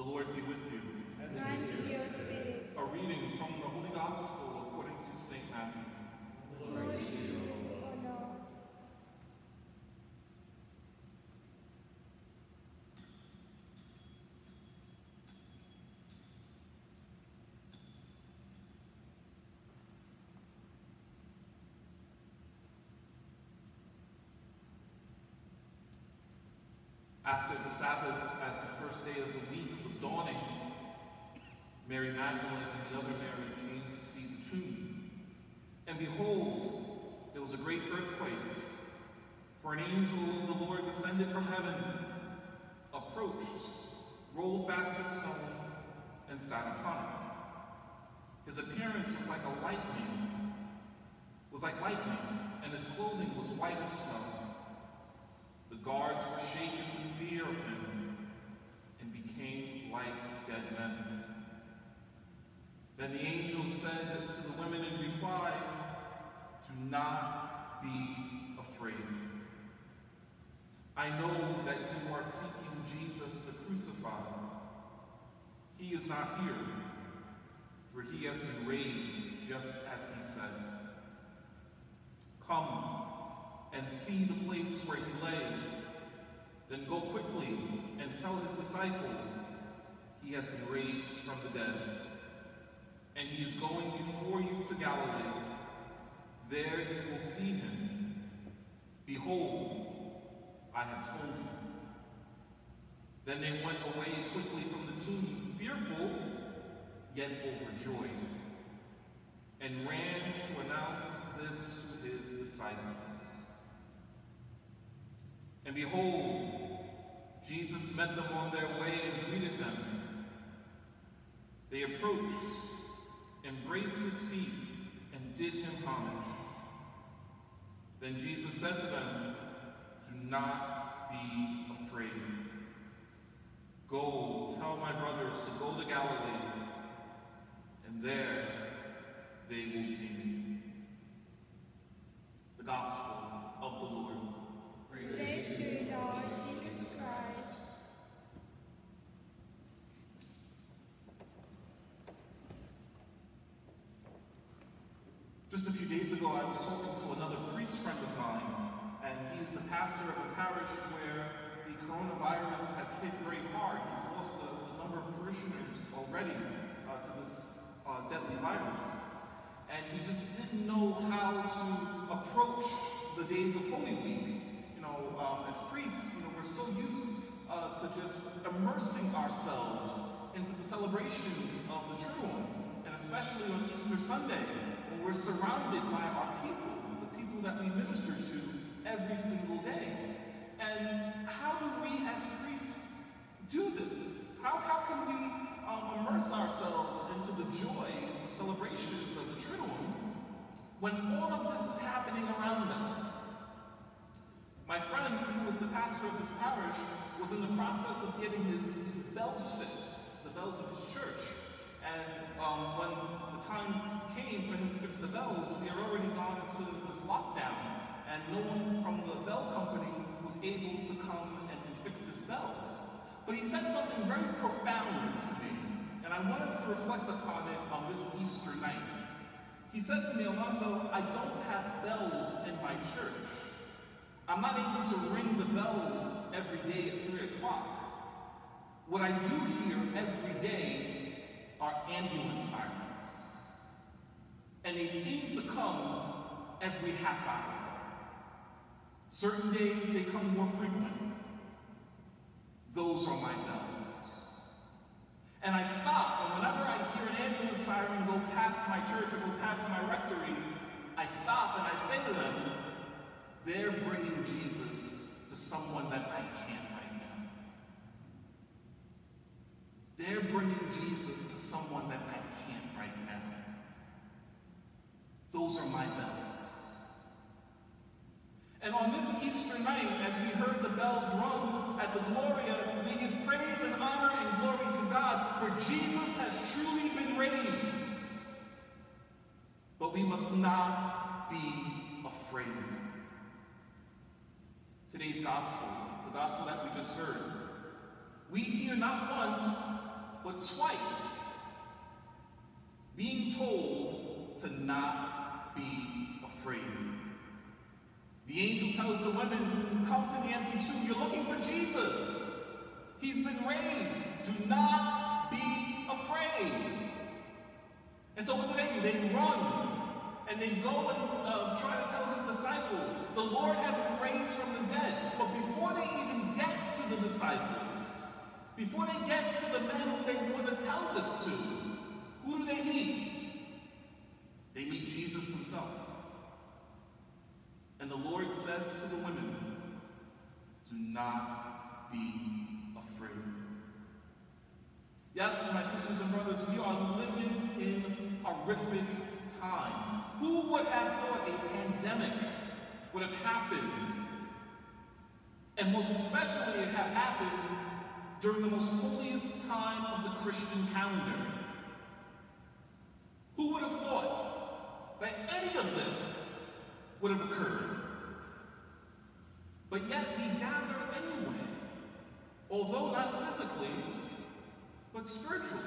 A: Lord be with you.
B: And with your spirit.
A: A reading from the Holy Gospel according to St. Matthew.
C: Glory to you,
B: O Lord.
A: After the Sabbath, as the first day of the week was dawning, Mary Magdalene and the other Mary came to see the tomb. And behold, there was a great earthquake, for an angel of the Lord descended from heaven, approached, rolled back the stone, and sat upon it. His appearance was like lightning, and his clothing was white as snow. The guards were shaken with fear of him and became like dead men. Then the angel said to the women in reply, "Do not be afraid. I know that you are seeking Jesus the crucified. He is not here, for he has been raised just as he said. Come and see the place where he lay. Then go quickly and tell his disciples he has been raised from the dead. And he is going before you to Galilee. There you will see him. Behold, I have told you." Then they went away quickly from the tomb, fearful, yet overjoyed, and ran to announce this to his disciples. And behold, Jesus met them on their way and greeted them. They approached, embraced his feet, and did him homage. Then Jesus said to them, "Do not be afraid. Go, tell my brothers to go to Galilee, and there they will see me." The Gospel of the Lord.
C: Praise
B: Praise
C: to
B: to
C: you,
B: you, Lord Jesus Christ.
A: Just a few days ago, I was talking to another priest friend of mine, and he's the pastor of a parish where the coronavirus has hit very hard. He's lost a number of parishioners already to this deadly virus. And he just didn't know how to approach the days of Holy Week. As priests, we're so used to just immersing ourselves into the celebrations of the Triduum, and especially on Easter Sunday, when we're surrounded by our people, the people that we minister to every single day. And how do we as priests do this? How can we immerse ourselves into the joys and celebrations of the Triduum when all of this is happening around us? My friend, who was the pastor of this parish, was in the process of getting his bells fixed, the bells of his church. And when the time came for him to fix the bells, we had already gone into this lockdown, and no one from the bell company was able to come and fix his bells. But he said something very profound to me, and I want us to reflect upon it on this Easter night. He said to me, "Alonzo, I don't have bells in my church. I'm not able to ring the bells every day at 3 o'clock. What I do hear every day are ambulance sirens. And they seem to come every half hour. Certain days they come more frequent. Those are my bells. And I stop, and whenever I hear an ambulance siren go past my church or go past my rectory, I stop and I say to them, they're bringing Jesus to someone that I can't right now. They're bringing Jesus to someone that I can't right now. Those are my bells." And on this Easter night, as we heard the bells rung at the Gloria, we give praise and honor and glory to God, for Jesus has truly been raised. But we must not be afraid. Today's gospel, the gospel that we just heard, we hear not once, to not be afraid. The angel tells the women who come to the empty tomb, you're looking for Jesus. He's been raised. Do not be afraid. And so what do? They run. And they go and try to tell his disciples, the Lord has been raised from the dead. But before they even get to the disciples, before they get to the men whom they want to tell this to, who do they meet? They meet Jesus himself. And the Lord says to the women, do not be afraid. Yes, my sisters and brothers, we are living in horrific times. Who would have thought a pandemic would have happened, and most especially it have happened during the most holiest time of the Christian calendar? Who would have thought that any of this would have occurred? But yet we gather anyway, although not physically, but spiritually,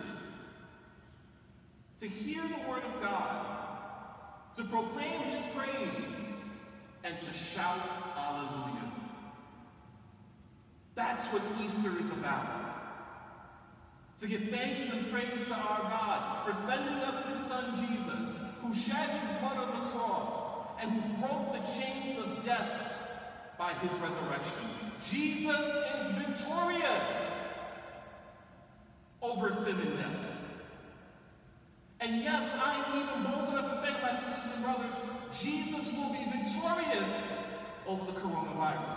A: to hear the word of God, to proclaim his praise, and to shout Alleluia. That's what Easter is about. To give thanks and praise to our God for sending us his son Jesus, who shed his blood on the cross, and who broke the chains of death by his resurrection. Jesus is victorious over sin and death. And yes, I'm even bold enough to say, my sisters and brothers, Jesus will be victorious over the coronavirus.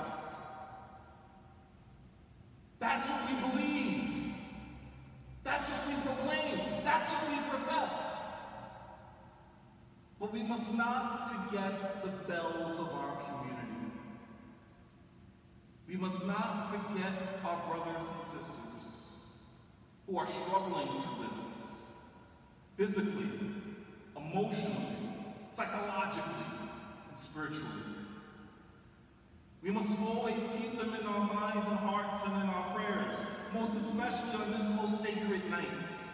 A: That's what we believe. That's what we proclaim. That's what we profess. But we must not forget the bells of our community. We must not forget our brothers and sisters who are struggling through this, physically, emotionally, psychologically, and spiritually. We must always keep them in our minds and hearts and in our prayers, most especially on this most sacred night,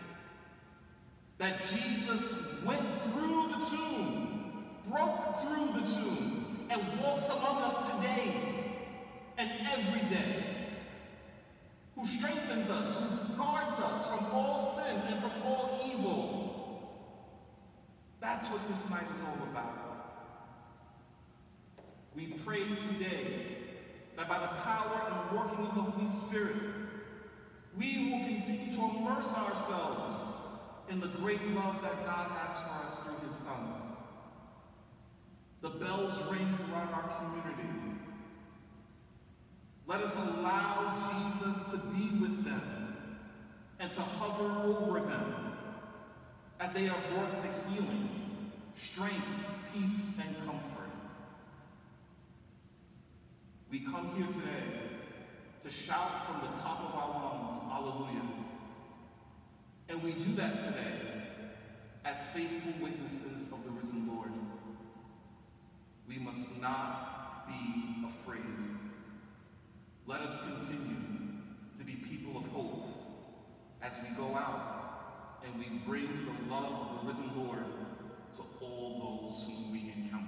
A: that Jesus went through the tomb, broke through the tomb, and walks among us today and every day, who strengthens us, who guards us from all sin and from all evil. That's what this night is all about. We pray today that by the power and working of the Holy Spirit, we will continue to immerse ourselves in the great love that God has for us through his Son. The bells ring throughout our community. Let us allow Jesus to be with them and to hover over them as they are brought to healing, strength, peace, and comfort. We come here today to shout from the top of our lungs, Alleluia. And we do that today as faithful witnesses of the risen Lord. We must not be afraid. Let us continue to be people of hope as we go out and we bring the love of the risen Lord to all those whom we encounter.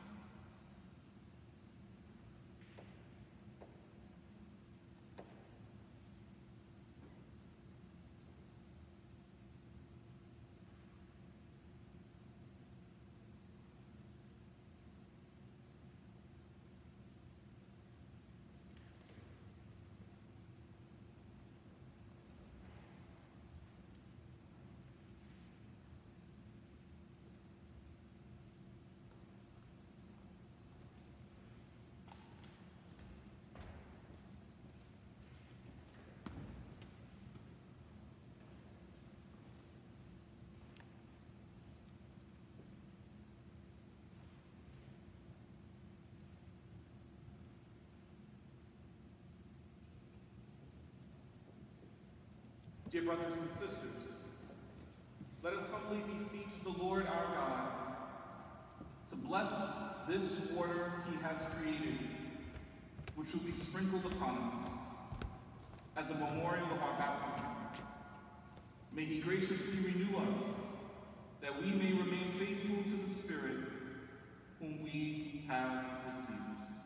A: Dear brothers and sisters, let us humbly beseech the Lord our God to bless this water he has created, which will be sprinkled upon us as a memorial of our baptism. May he graciously renew us that we may remain faithful to the Spirit whom we have received.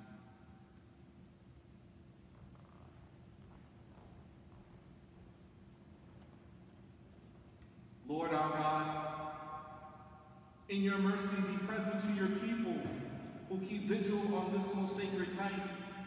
A: Lord our God, in your mercy be present to your people who keep vigil on this most sacred night,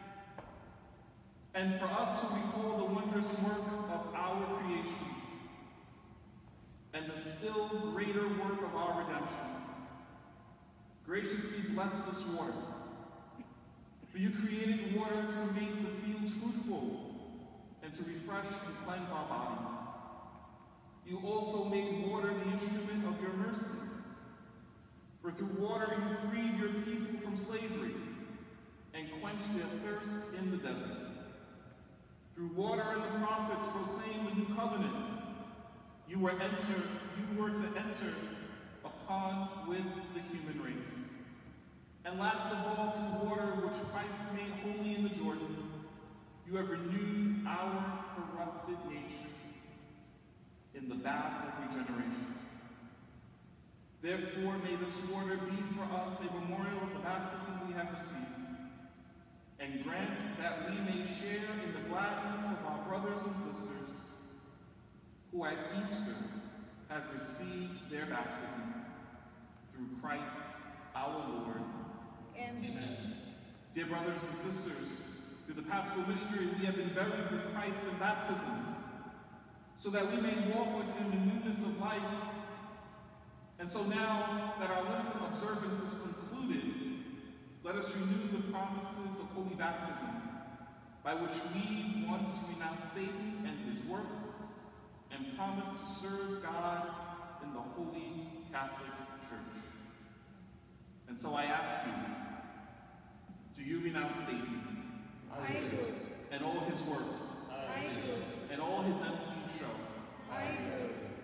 A: and for us who recall the wondrous work of our creation and the still greater work of our redemption. Graciously bless this water, for you created water to make the fields fruitful and to refresh and cleanse our bodies. You also made water the instrument of your mercy, for through water you freed your people from slavery and quenched their thirst in the desert. Through water and the prophets proclaim the new covenant. You were to enter upon with the human race. And last of all, through water which Christ made holy in the Jordan, you have renewed our corrupted nature in the bath of regeneration. Therefore, may this water be for us a memorial of the baptism we have received, and grant that we may share in the gladness of our brothers and sisters who at Easter have received their baptism through Christ our Lord.
B: Amen.
A: Dear brothers and sisters, through the Paschal mystery we have been buried with Christ in baptism, so that we may walk with him in newness of life. And so now that our Lenten observance is concluded, let us renew the promises of holy baptism, by which we once renounce Satan and his works, and promise to serve God in the Holy Catholic Church. And so I ask you, do you renounce Satan?
B: I do.
A: And all his works?
B: I do.
A: And all his empty show?
B: I do.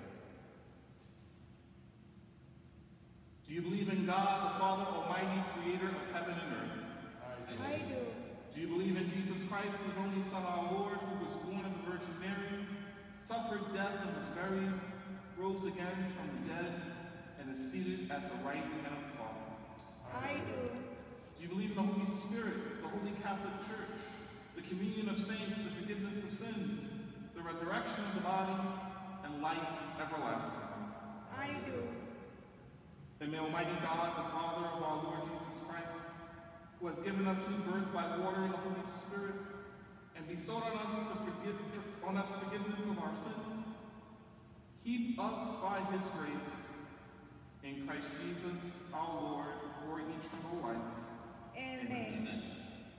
A: Do you believe in God, the Father Almighty, creator of heaven and earth?
B: I do.
A: Do you believe in Jesus Christ, his only Son, our Lord, who was born of the Virgin Mary, suffered death and was buried, rose again from the dead, and is seated at the right hand of the Father?
B: I do.
A: Do you believe in the Holy Spirit, the Holy Catholic Church, the communion of saints, the forgiveness of sins, the resurrection of the body, and life everlasting?
B: I do.
A: And may Almighty God, the Father of our Lord Jesus Christ, who has given us new birth by water and the Holy Spirit, and bestowed on us forgiveness of our sins, keep us by his grace in Christ Jesus our Lord for eternal life.
B: Amen.
C: Amen.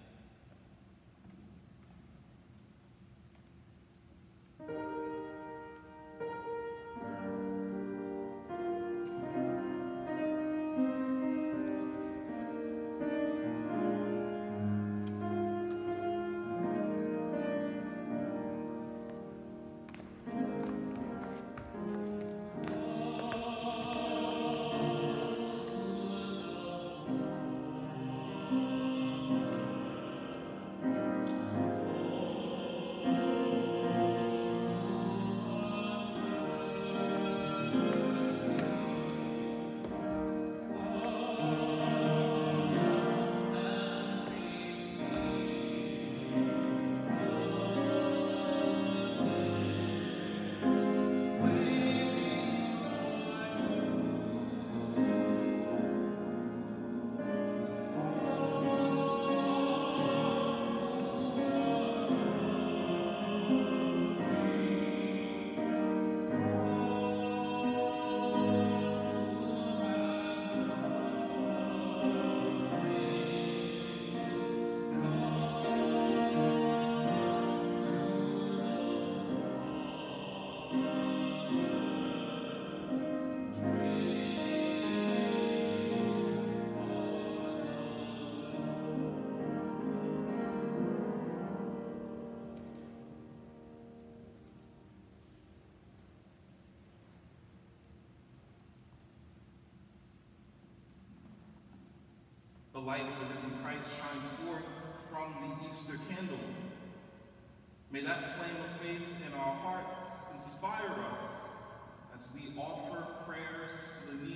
A: The light of the risen Christ shines forth from the Easter candle. May that flame of faith in our hearts inspire us as we offer prayers for the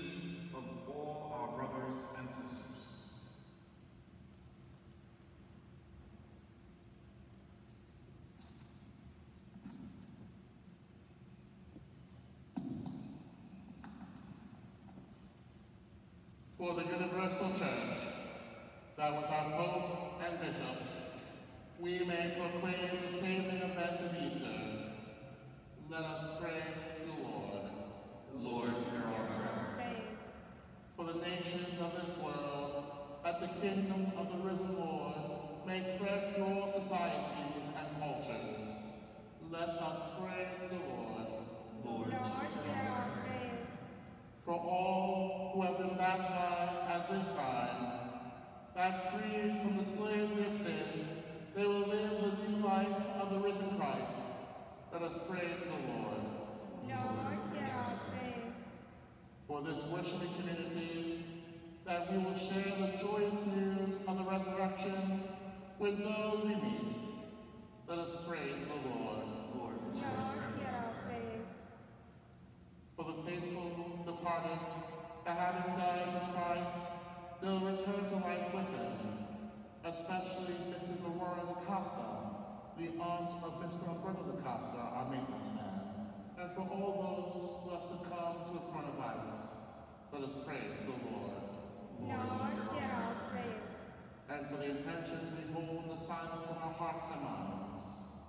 E: for the universal church, that with our Pope and bishops, we may proclaim the saving event of Easter. Let us pray to the Lord.
C: Lord, hear our prayer.
B: Praise.
E: For the nations of this world, that the kingdom of the risen Lord may spread through all societies and cultures. Let us pray to the Lord.
C: Lord,
B: Lord, hear our praise.
E: For all who have been baptized at this time, that freed from the slavery of sin, they will live the new life of the risen Christ. Let us pray to the Lord.
B: Lord, hear our praise.
E: For this worshiping community, that we will share the joyous news of the resurrection with those we meet. Let us pray to the Lord.
C: Lord,
B: Lord, hear our praise.
E: For the faithful departed, that having died with Christ, they will return to life with him, especially Mrs. Aurora DaCosta, the aunt of Mr. Humberto DaCosta, our maintenance man, and for all those who have succumbed to the coronavirus. Let us pray to the Lord.
B: Lord, hear our praise.
E: And for the intentions we hold in the silence of our hearts and minds.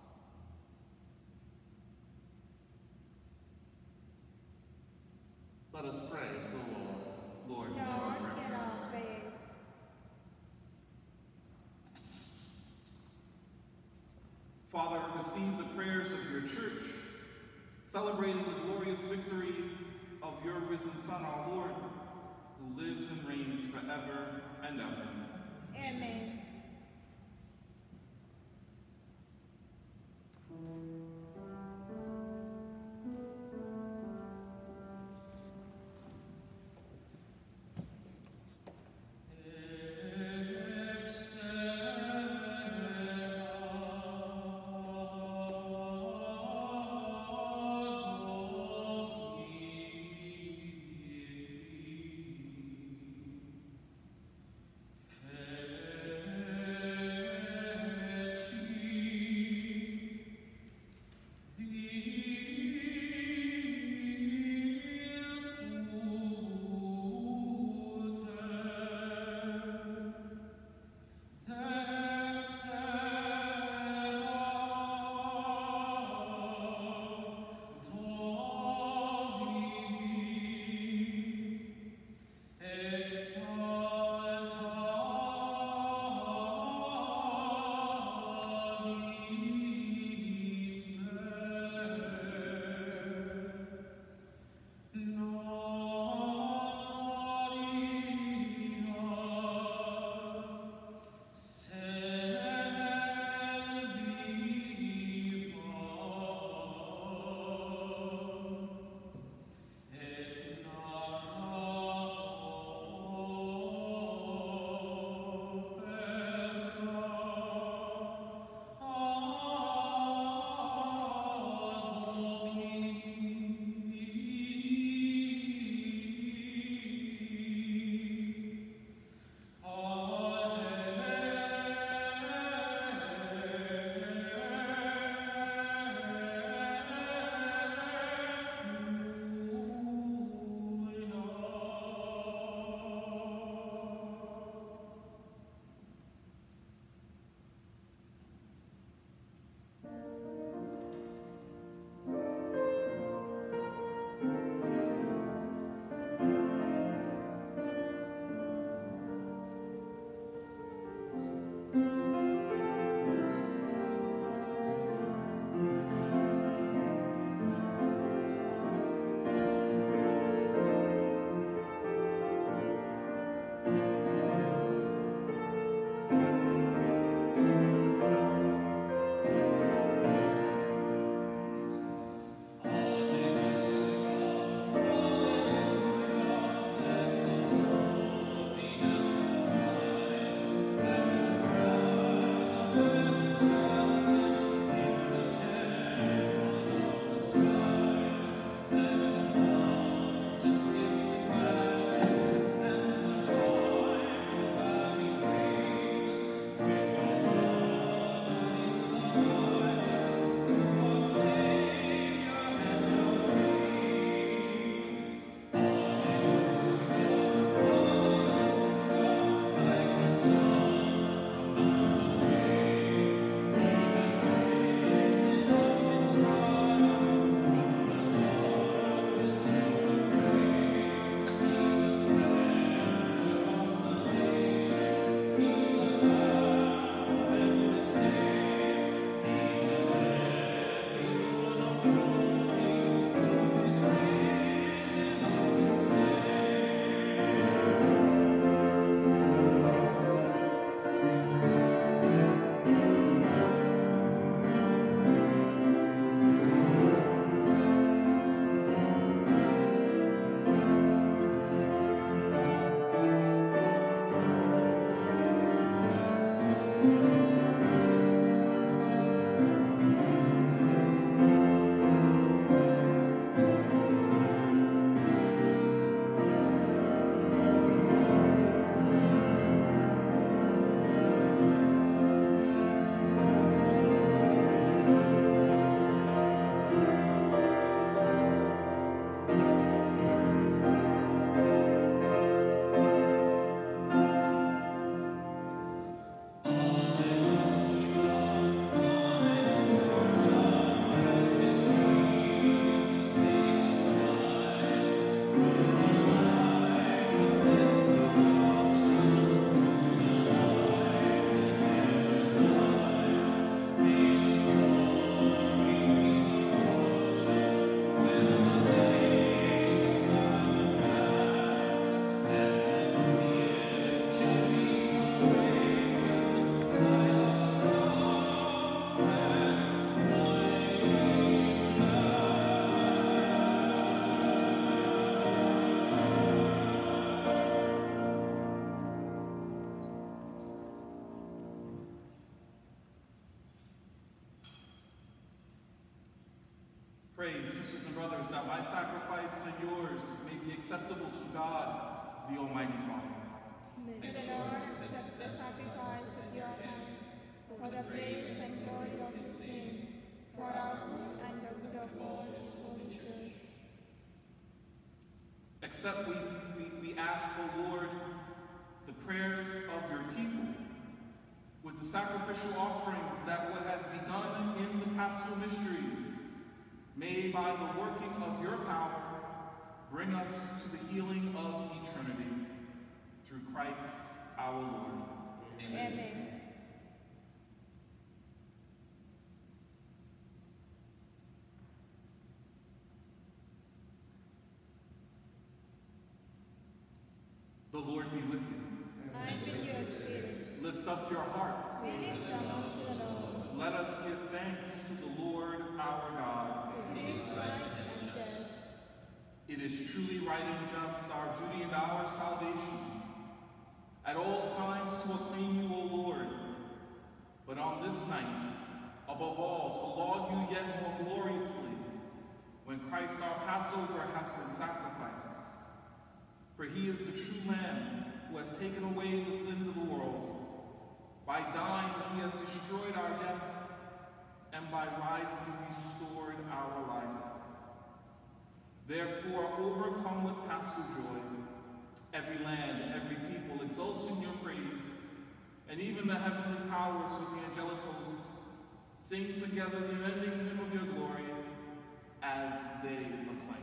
E: Let us pray to the Lord.
C: Lord,
B: Lord,
C: hear our prayer.
B: hear our praise.
A: Father, receive the prayers of your church, celebrating the glorious victory of your risen Son, our Lord, who lives and reigns forever and ever.
B: Amen.
A: sisters and brothers, that my sacrifice and yours may be acceptable to God, the Almighty Father.
B: May the Lord accept the sacrifice of your hands for the praise and glory of his name, for our good and the good of all his holy church.
A: Accept, we ask, O Lord, the prayers of your people, with the sacrificial offerings that what has begun in the paschal mysteries may, by the working of your power, bring us to the healing of eternity. Through Christ our Lord.
B: Amen. Amen.
A: The Lord be with you.
B: And with your spirit.
A: Lift up your hearts.
B: We lift them up to the Lord.
A: Let us give thanks to the Lord our God.
B: It is right and just.
A: It is truly right and just, our duty and our salvation, at all times to acclaim you, O Lord, but on this night, above all, to laud you yet more gloriously, when Christ our Passover has been sacrificed. For he is the true Lamb who has taken away the sins of the world. By dying, he has destroyed our death, and by rising, restored our life. Therefore, overcome with paschal joy, every land, every people exults in your praise, and even the heavenly powers with the angelic hosts sing together the unending hymn of your glory as they acclaim.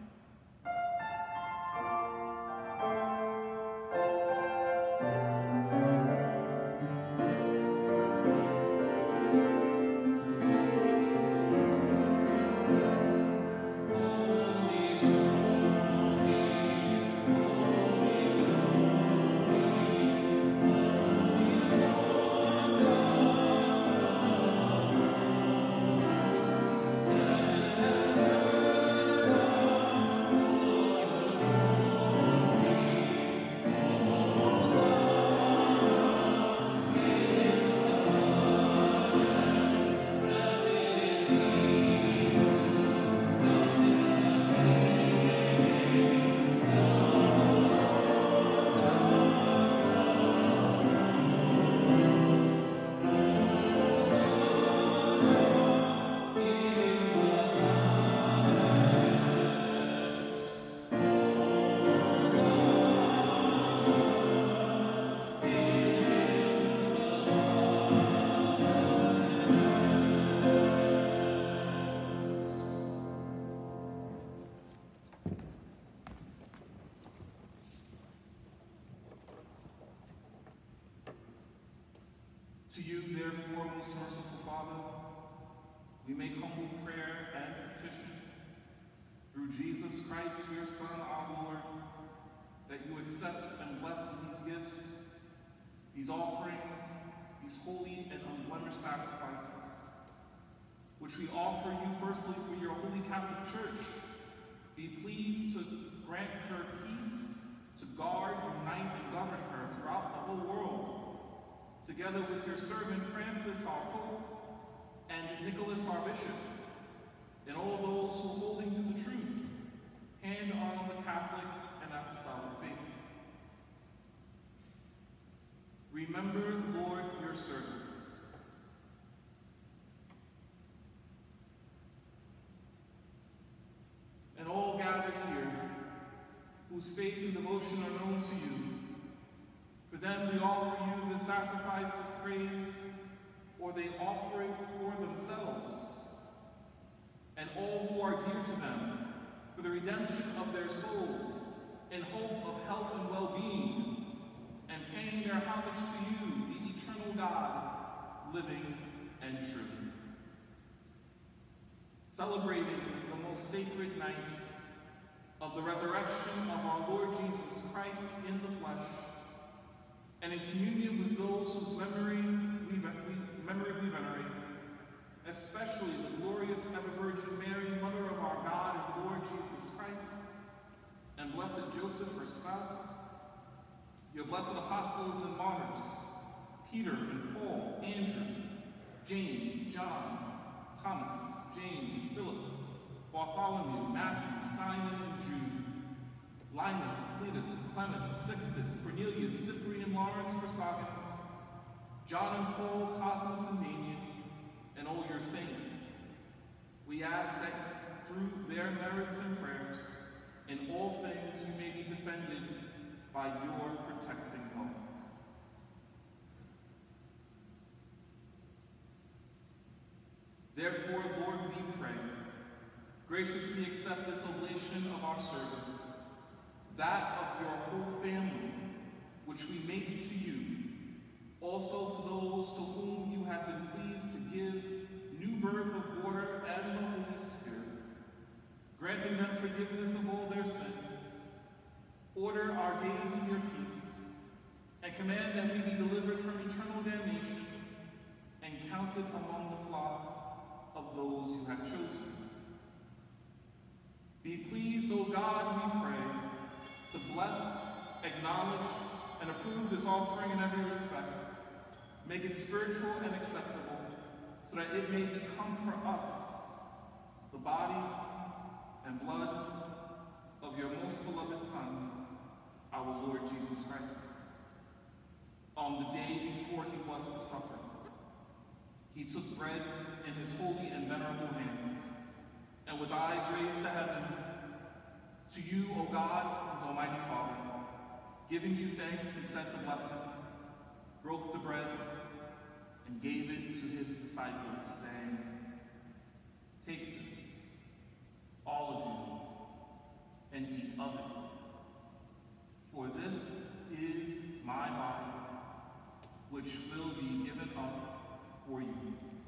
A: To you, therefore, most merciful Father, we make humble prayer and petition through Jesus Christ, your Son, our Lord, that you accept and bless these gifts, these offerings, these holy and unblemished sacrifices, which we offer you firstly for your holy Catholic Church. Be pleased to grant her peace, to guard, unite, and govern her throughout the whole world, together with your servant Francis, our Pope, and Nicholas, our Bishop, and all those who, holding to the truth, hand on the Catholic and Apostolic faith. Remember, Lord, your servants. And all gathered here, whose faith and devotion are known to you. For them we offer you the sacrifice of praise, or they offer it for themselves, and all who are dear to them, for the redemption of their souls, in hope of health and well-being, and paying their homage to you, the eternal God, living and true. Celebrating the most sacred night of the resurrection of our Lord Jesus Christ in the flesh, and in communion with those whose memory we venerate, especially the glorious ever-Virgin Mary, Mother of our God and Lord Jesus Christ, and blessed Joseph, her spouse, your blessed apostles and martyrs, Peter and Paul, Andrew, James, John, Thomas, James, Philip, Bartholomew, Matthew, Simon, and Jude, Linus, Cletus, Clement, Sixtus, Cornelius, Cyprian, Lawrence, Chrysogonus, John and Paul, Cosmas and Damian, and all your saints. We ask that through their merits and prayers, in all things we may be defended by your protecting help. Therefore, Lord, we pray, graciously accept this oblation of our service, that of your whole family, which we make to you, also for those to whom you have been pleased to give new birth of water and the Holy Spirit, granting them forgiveness of all their sins. Order our days in your peace, and command that we be delivered from eternal damnation and counted among the flock of those you have chosen. Be pleased, O God, we pray, to bless, acknowledge, and approve this offering in every respect. Make it spiritual and acceptable, so that it may become for us the body and blood of your most beloved Son, our Lord Jesus Christ. On the day before he was to suffer, he took bread in his holy and venerable hands, and with eyes raised to heaven, to you, O God, his almighty Father, giving you thanks, he said the blessing, broke the bread, and gave it to his disciples, saying, "Take this, all of you, and eat of it. For this is my body, which will be given up for you."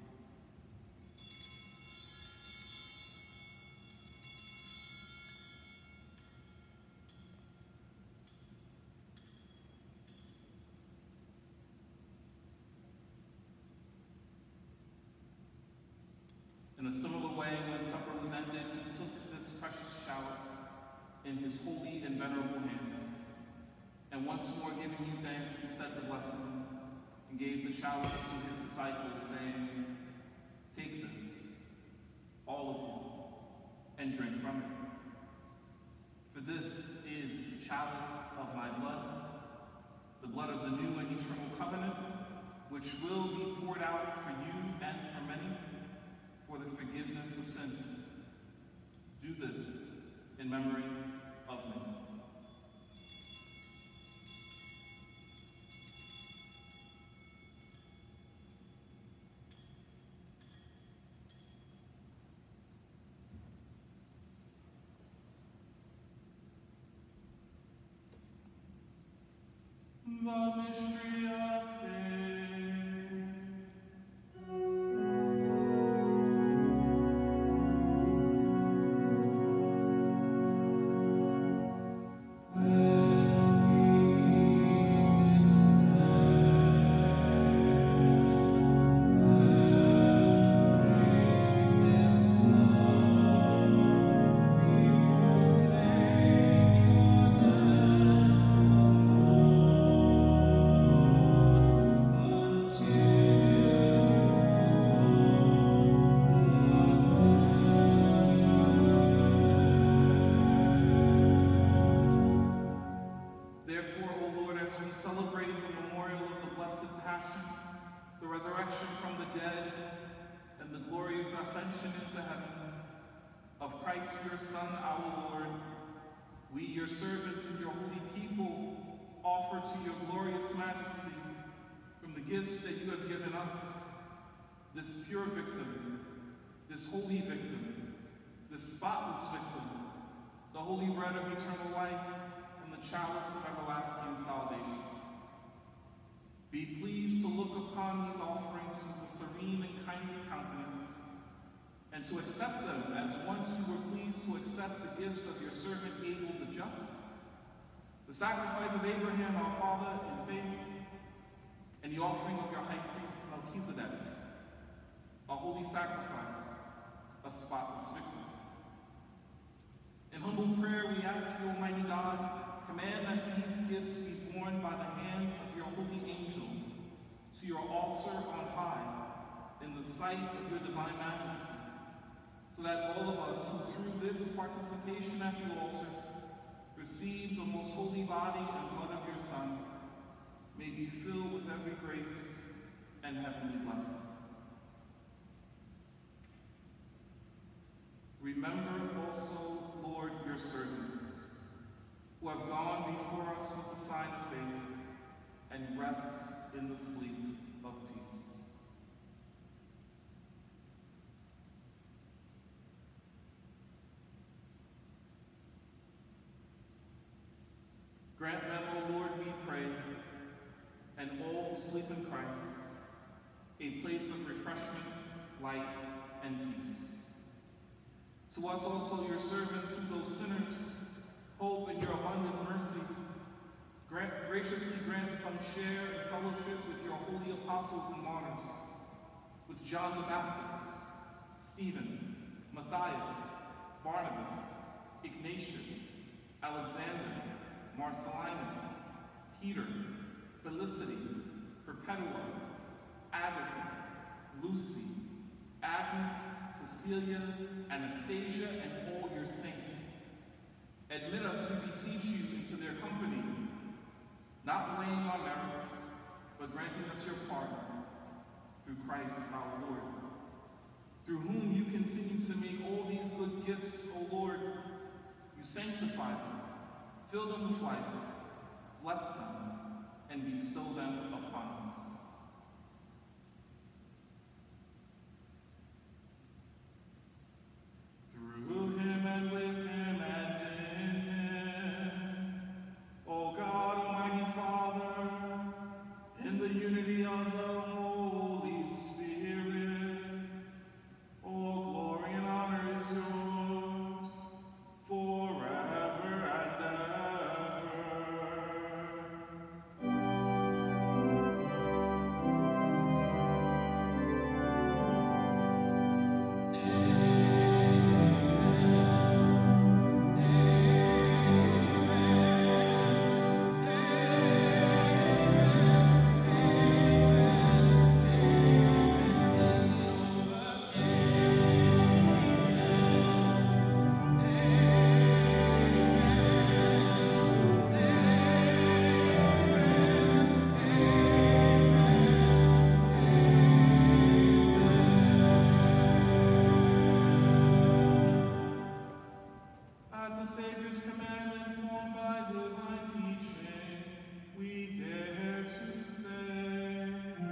A: In a similar way, when supper was ended, he took this precious chalice in his holy and venerable hands, and once more giving you thanks, he said the blessing, and gave the chalice to his disciples, saying, "Take this, all of you, and drink from it. For this is the chalice of my blood, the blood of the new and eternal covenant, which will be poured out for you and for many, for the forgiveness of sins. Do this in memory of me." The mystery of faith. Your Son, our Lord, we, your servants and your holy people, offer to your glorious majesty, from the gifts that you have given us, this pure victim, this holy victim, this spotless victim, the holy bread of eternal life, and the chalice of everlasting salvation. Be pleased to look upon these offerings with a serene and kindly countenance, and to accept them as once you were pleased to accept the gifts of your servant Abel the just, the sacrifice of Abraham our father in faith, and the offering of your high priest Melchizedek, a holy sacrifice, a spotless victim. In humble prayer we ask you, Almighty God, command that these gifts be borne by the hands of your holy angel to your altar on high, in the sight of your divine majesty, so that all of us who through this participation at the altar receive the most holy body and blood of your Son may be filled with every grace and heavenly blessing. Remember also, Lord, your servants, who have gone before us with the sign of faith, and rest in the sleep of peace. Grant them, O Lord, we pray, and all who sleep in Christ, a place of refreshment, light, and peace. To us also, your servants, who though sinners, hope in your abundant mercies, graciously grant some share and fellowship with your holy apostles and martyrs, with John the Baptist, Stephen, Matthias, Barnabas, Ignatius, Alexander, Marcellinus, Peter, Felicity, Perpetua, Agatha, Lucy, Agnes, Cecilia, Anastasia, and all your saints. Admit us, we beseech you, into their company, not weighing our merits, but granting us your pardon, through Christ our Lord, through whom you continue to make all these good gifts, O Lord. You sanctify them, fill them with life, bless them, and bestow them upon us. Through him and with him and in him, O God, Almighty Father, in the unity of the Holy Spirit, all glory and honor is yours forever and ever. At the Savior's command, informed by divine teaching, we dare to say,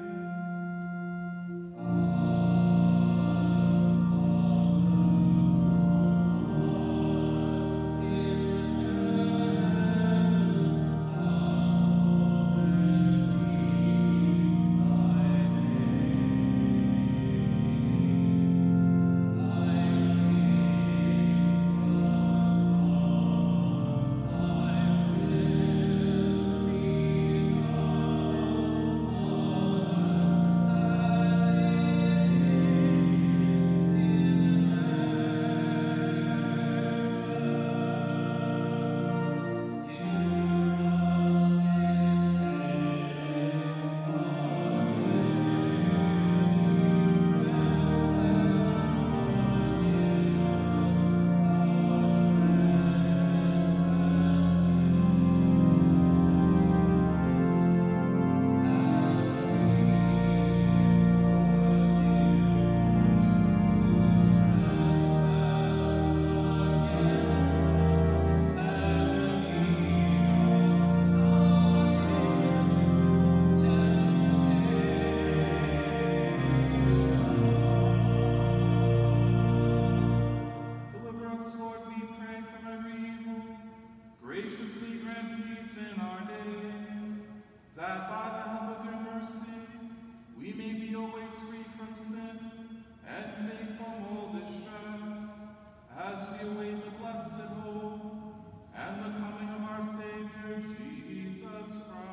A: deliver us, Lord, we pray, from every evil. Graciously grant peace in our days, that by the help of your mercy we may be always free from sin and safe from all distress, as we await the blessed hope and the coming of our Savior, Jesus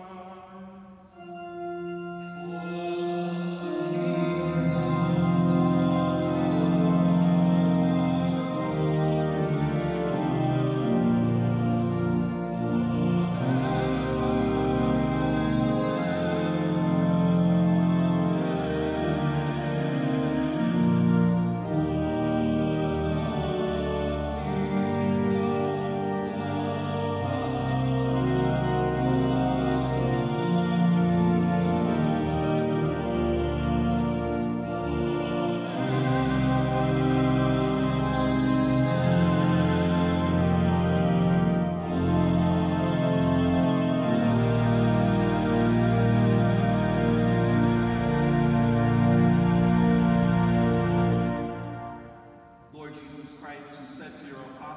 A: Christ.
F: For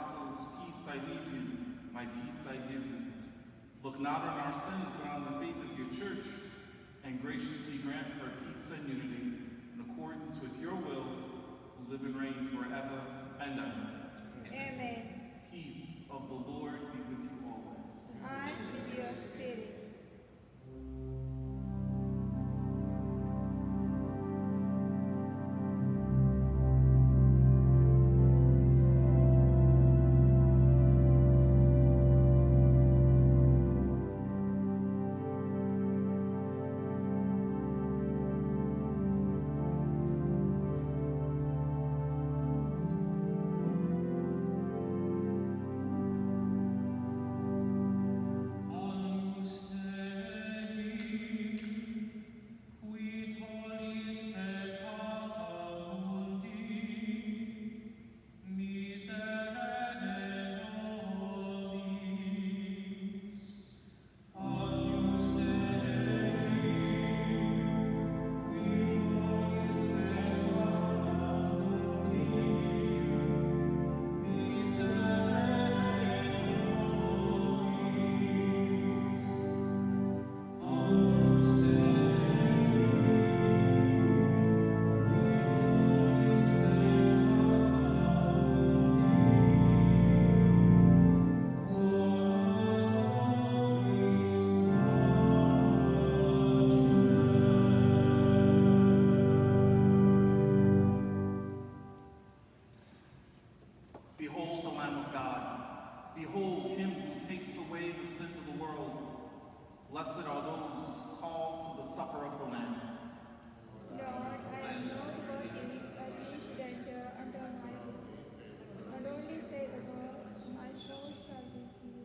A: apostles, peace I leave you, my peace I give you. Look not on our sins, but on the faith of your church, and graciously grant her peace and unity in accordance with your will, who live and reign forever and ever.
B: Amen.
A: Peace of the Lord be with you always.
B: And with your spirit.
A: Behold the Lamb of God. Behold him who takes away the sins of the world. Blessed are those called to the supper of the Lamb.
B: Lord, I am not worthy that you should enter under my roof, but only say the word, my soul shall be healed.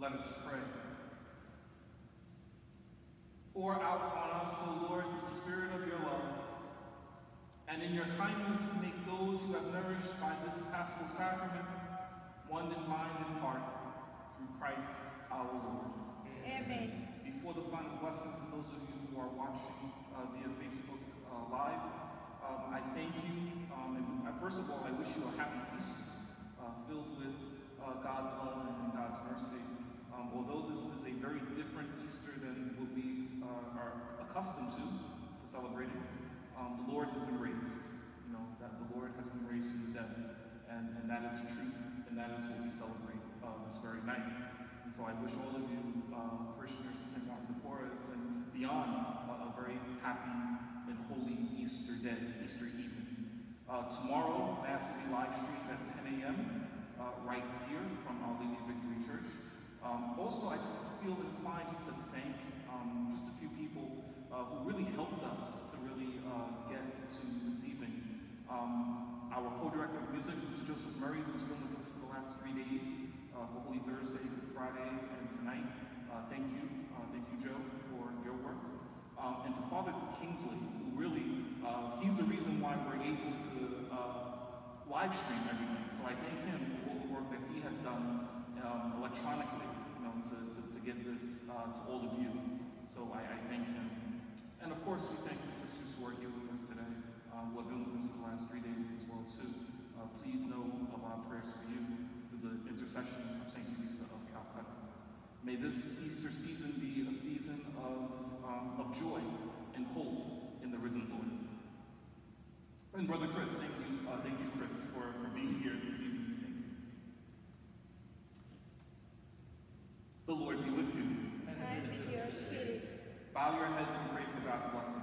A: Let us pray. Pour out on us, O Lord, the spirit of your love, and in your kindness make those you have nourished by this Paschal sacrament one in mind and heart, through Christ our Lord.
B: Amen.
A: Before the final blessing, to those of you who are watching via Facebook Live, I thank you, and first of all, I wish you a happy Easter, filled with God's love and God's mercy. Although this is a very different Easter than what we are accustomed to celebrating, the Lord has been raised. You know, that the Lord has been raised from the dead, and that is the truth, and that is what we celebrate this very night. And so I wish all of you, parishioners of St. Martin de Porres and beyond, a very happy and holy Easter day, Easter evening. Tomorrow, Mass will be live streamed at 10 a.m. Right here from Our Lady of Victory Church. Also, I just feel inclined just to thank just a few people who really helped us to really get to this evening. Our co-director of music, Mr. Joseph Murray, who's been with us for the last 3 days, for Holy Thursday, Good Friday, and tonight. Thank you, Joe, for your work. And to Father Kingsley, who really, he's the reason why we're able to live stream everything. So I thank him for all the work that he has done electronically, you know, to get this to all of you. So I thank him. And of course, we thank the sisters who are here with us today, who have been with us for the last 3 days as well, too. Please know of our prayers for you through the intercession of St. Teresa of Calcutta. May this Easter season be a season of joy and hope in the risen Lord. And Brother Chris, thank you, Chris, for being here this evening. Thank you. The Lord be with you.
B: And with your spirit.
A: Bow your heads and pray for God's blessing.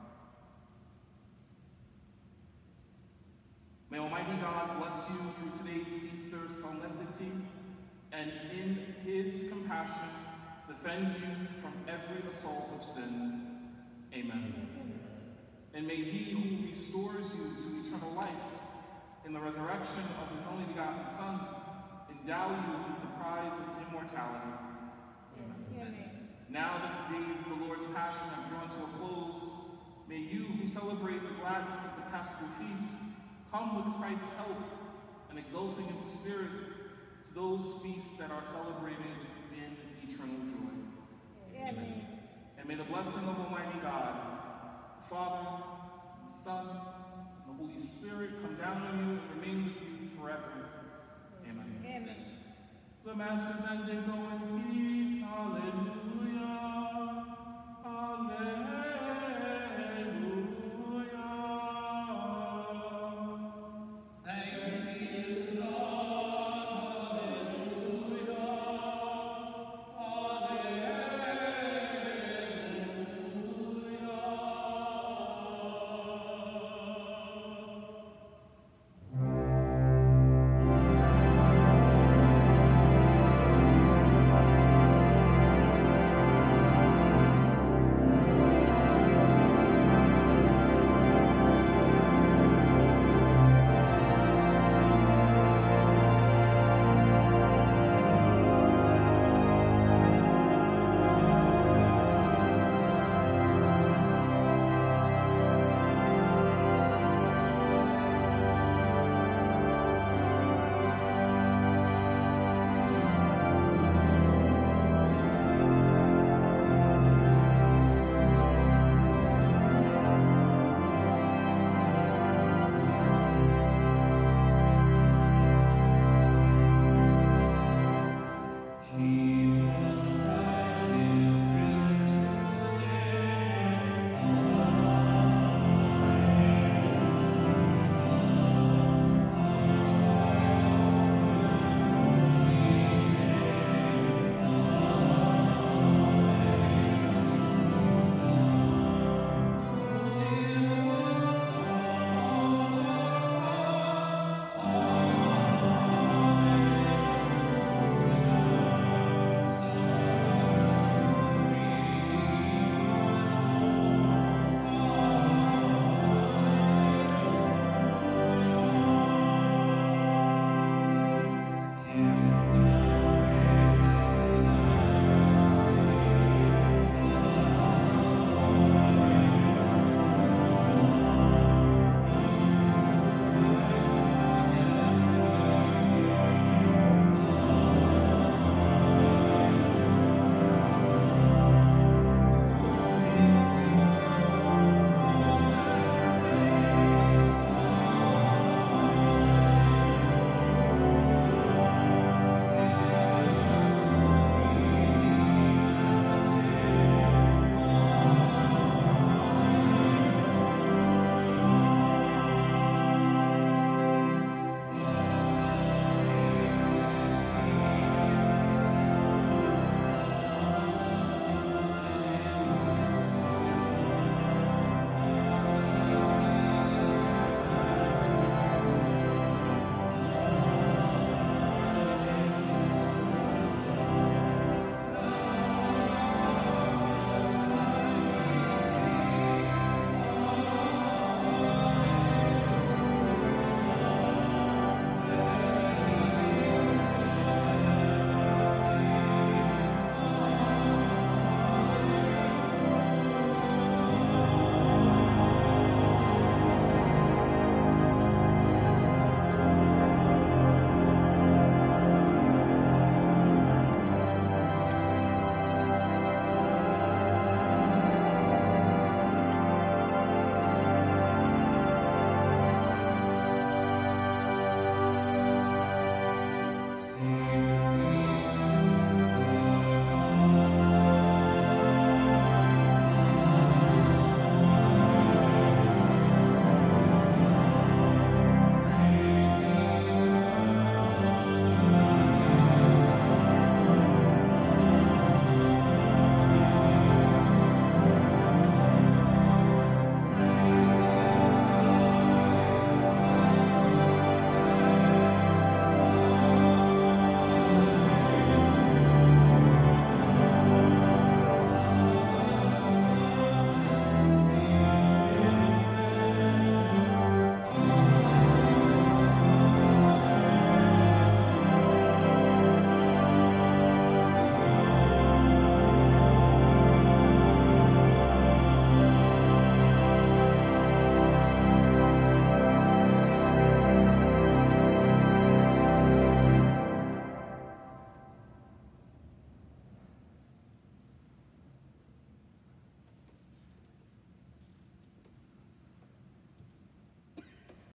A: May Almighty God bless you through today's Easter solemnity, and in his compassion defend you from every assault of sin. Amen. And may he who restores you to eternal life in the resurrection of his only begotten Son endow you with the prize of immortality.
B: Amen.
A: Now that the days of the Lord's Passion have drawn to a close, may you who celebrate the gladness of the Paschal Feast come with Christ's help and exulting in spirit to those feasts that are celebrated in eternal joy.
B: Amen.
A: And may the blessing of Almighty God, the Father, the Son, and the Holy Spirit come down on you and remain with you forever. Amen.
B: Amen.
A: The Mass is ended. Go in peace. Hallelujah.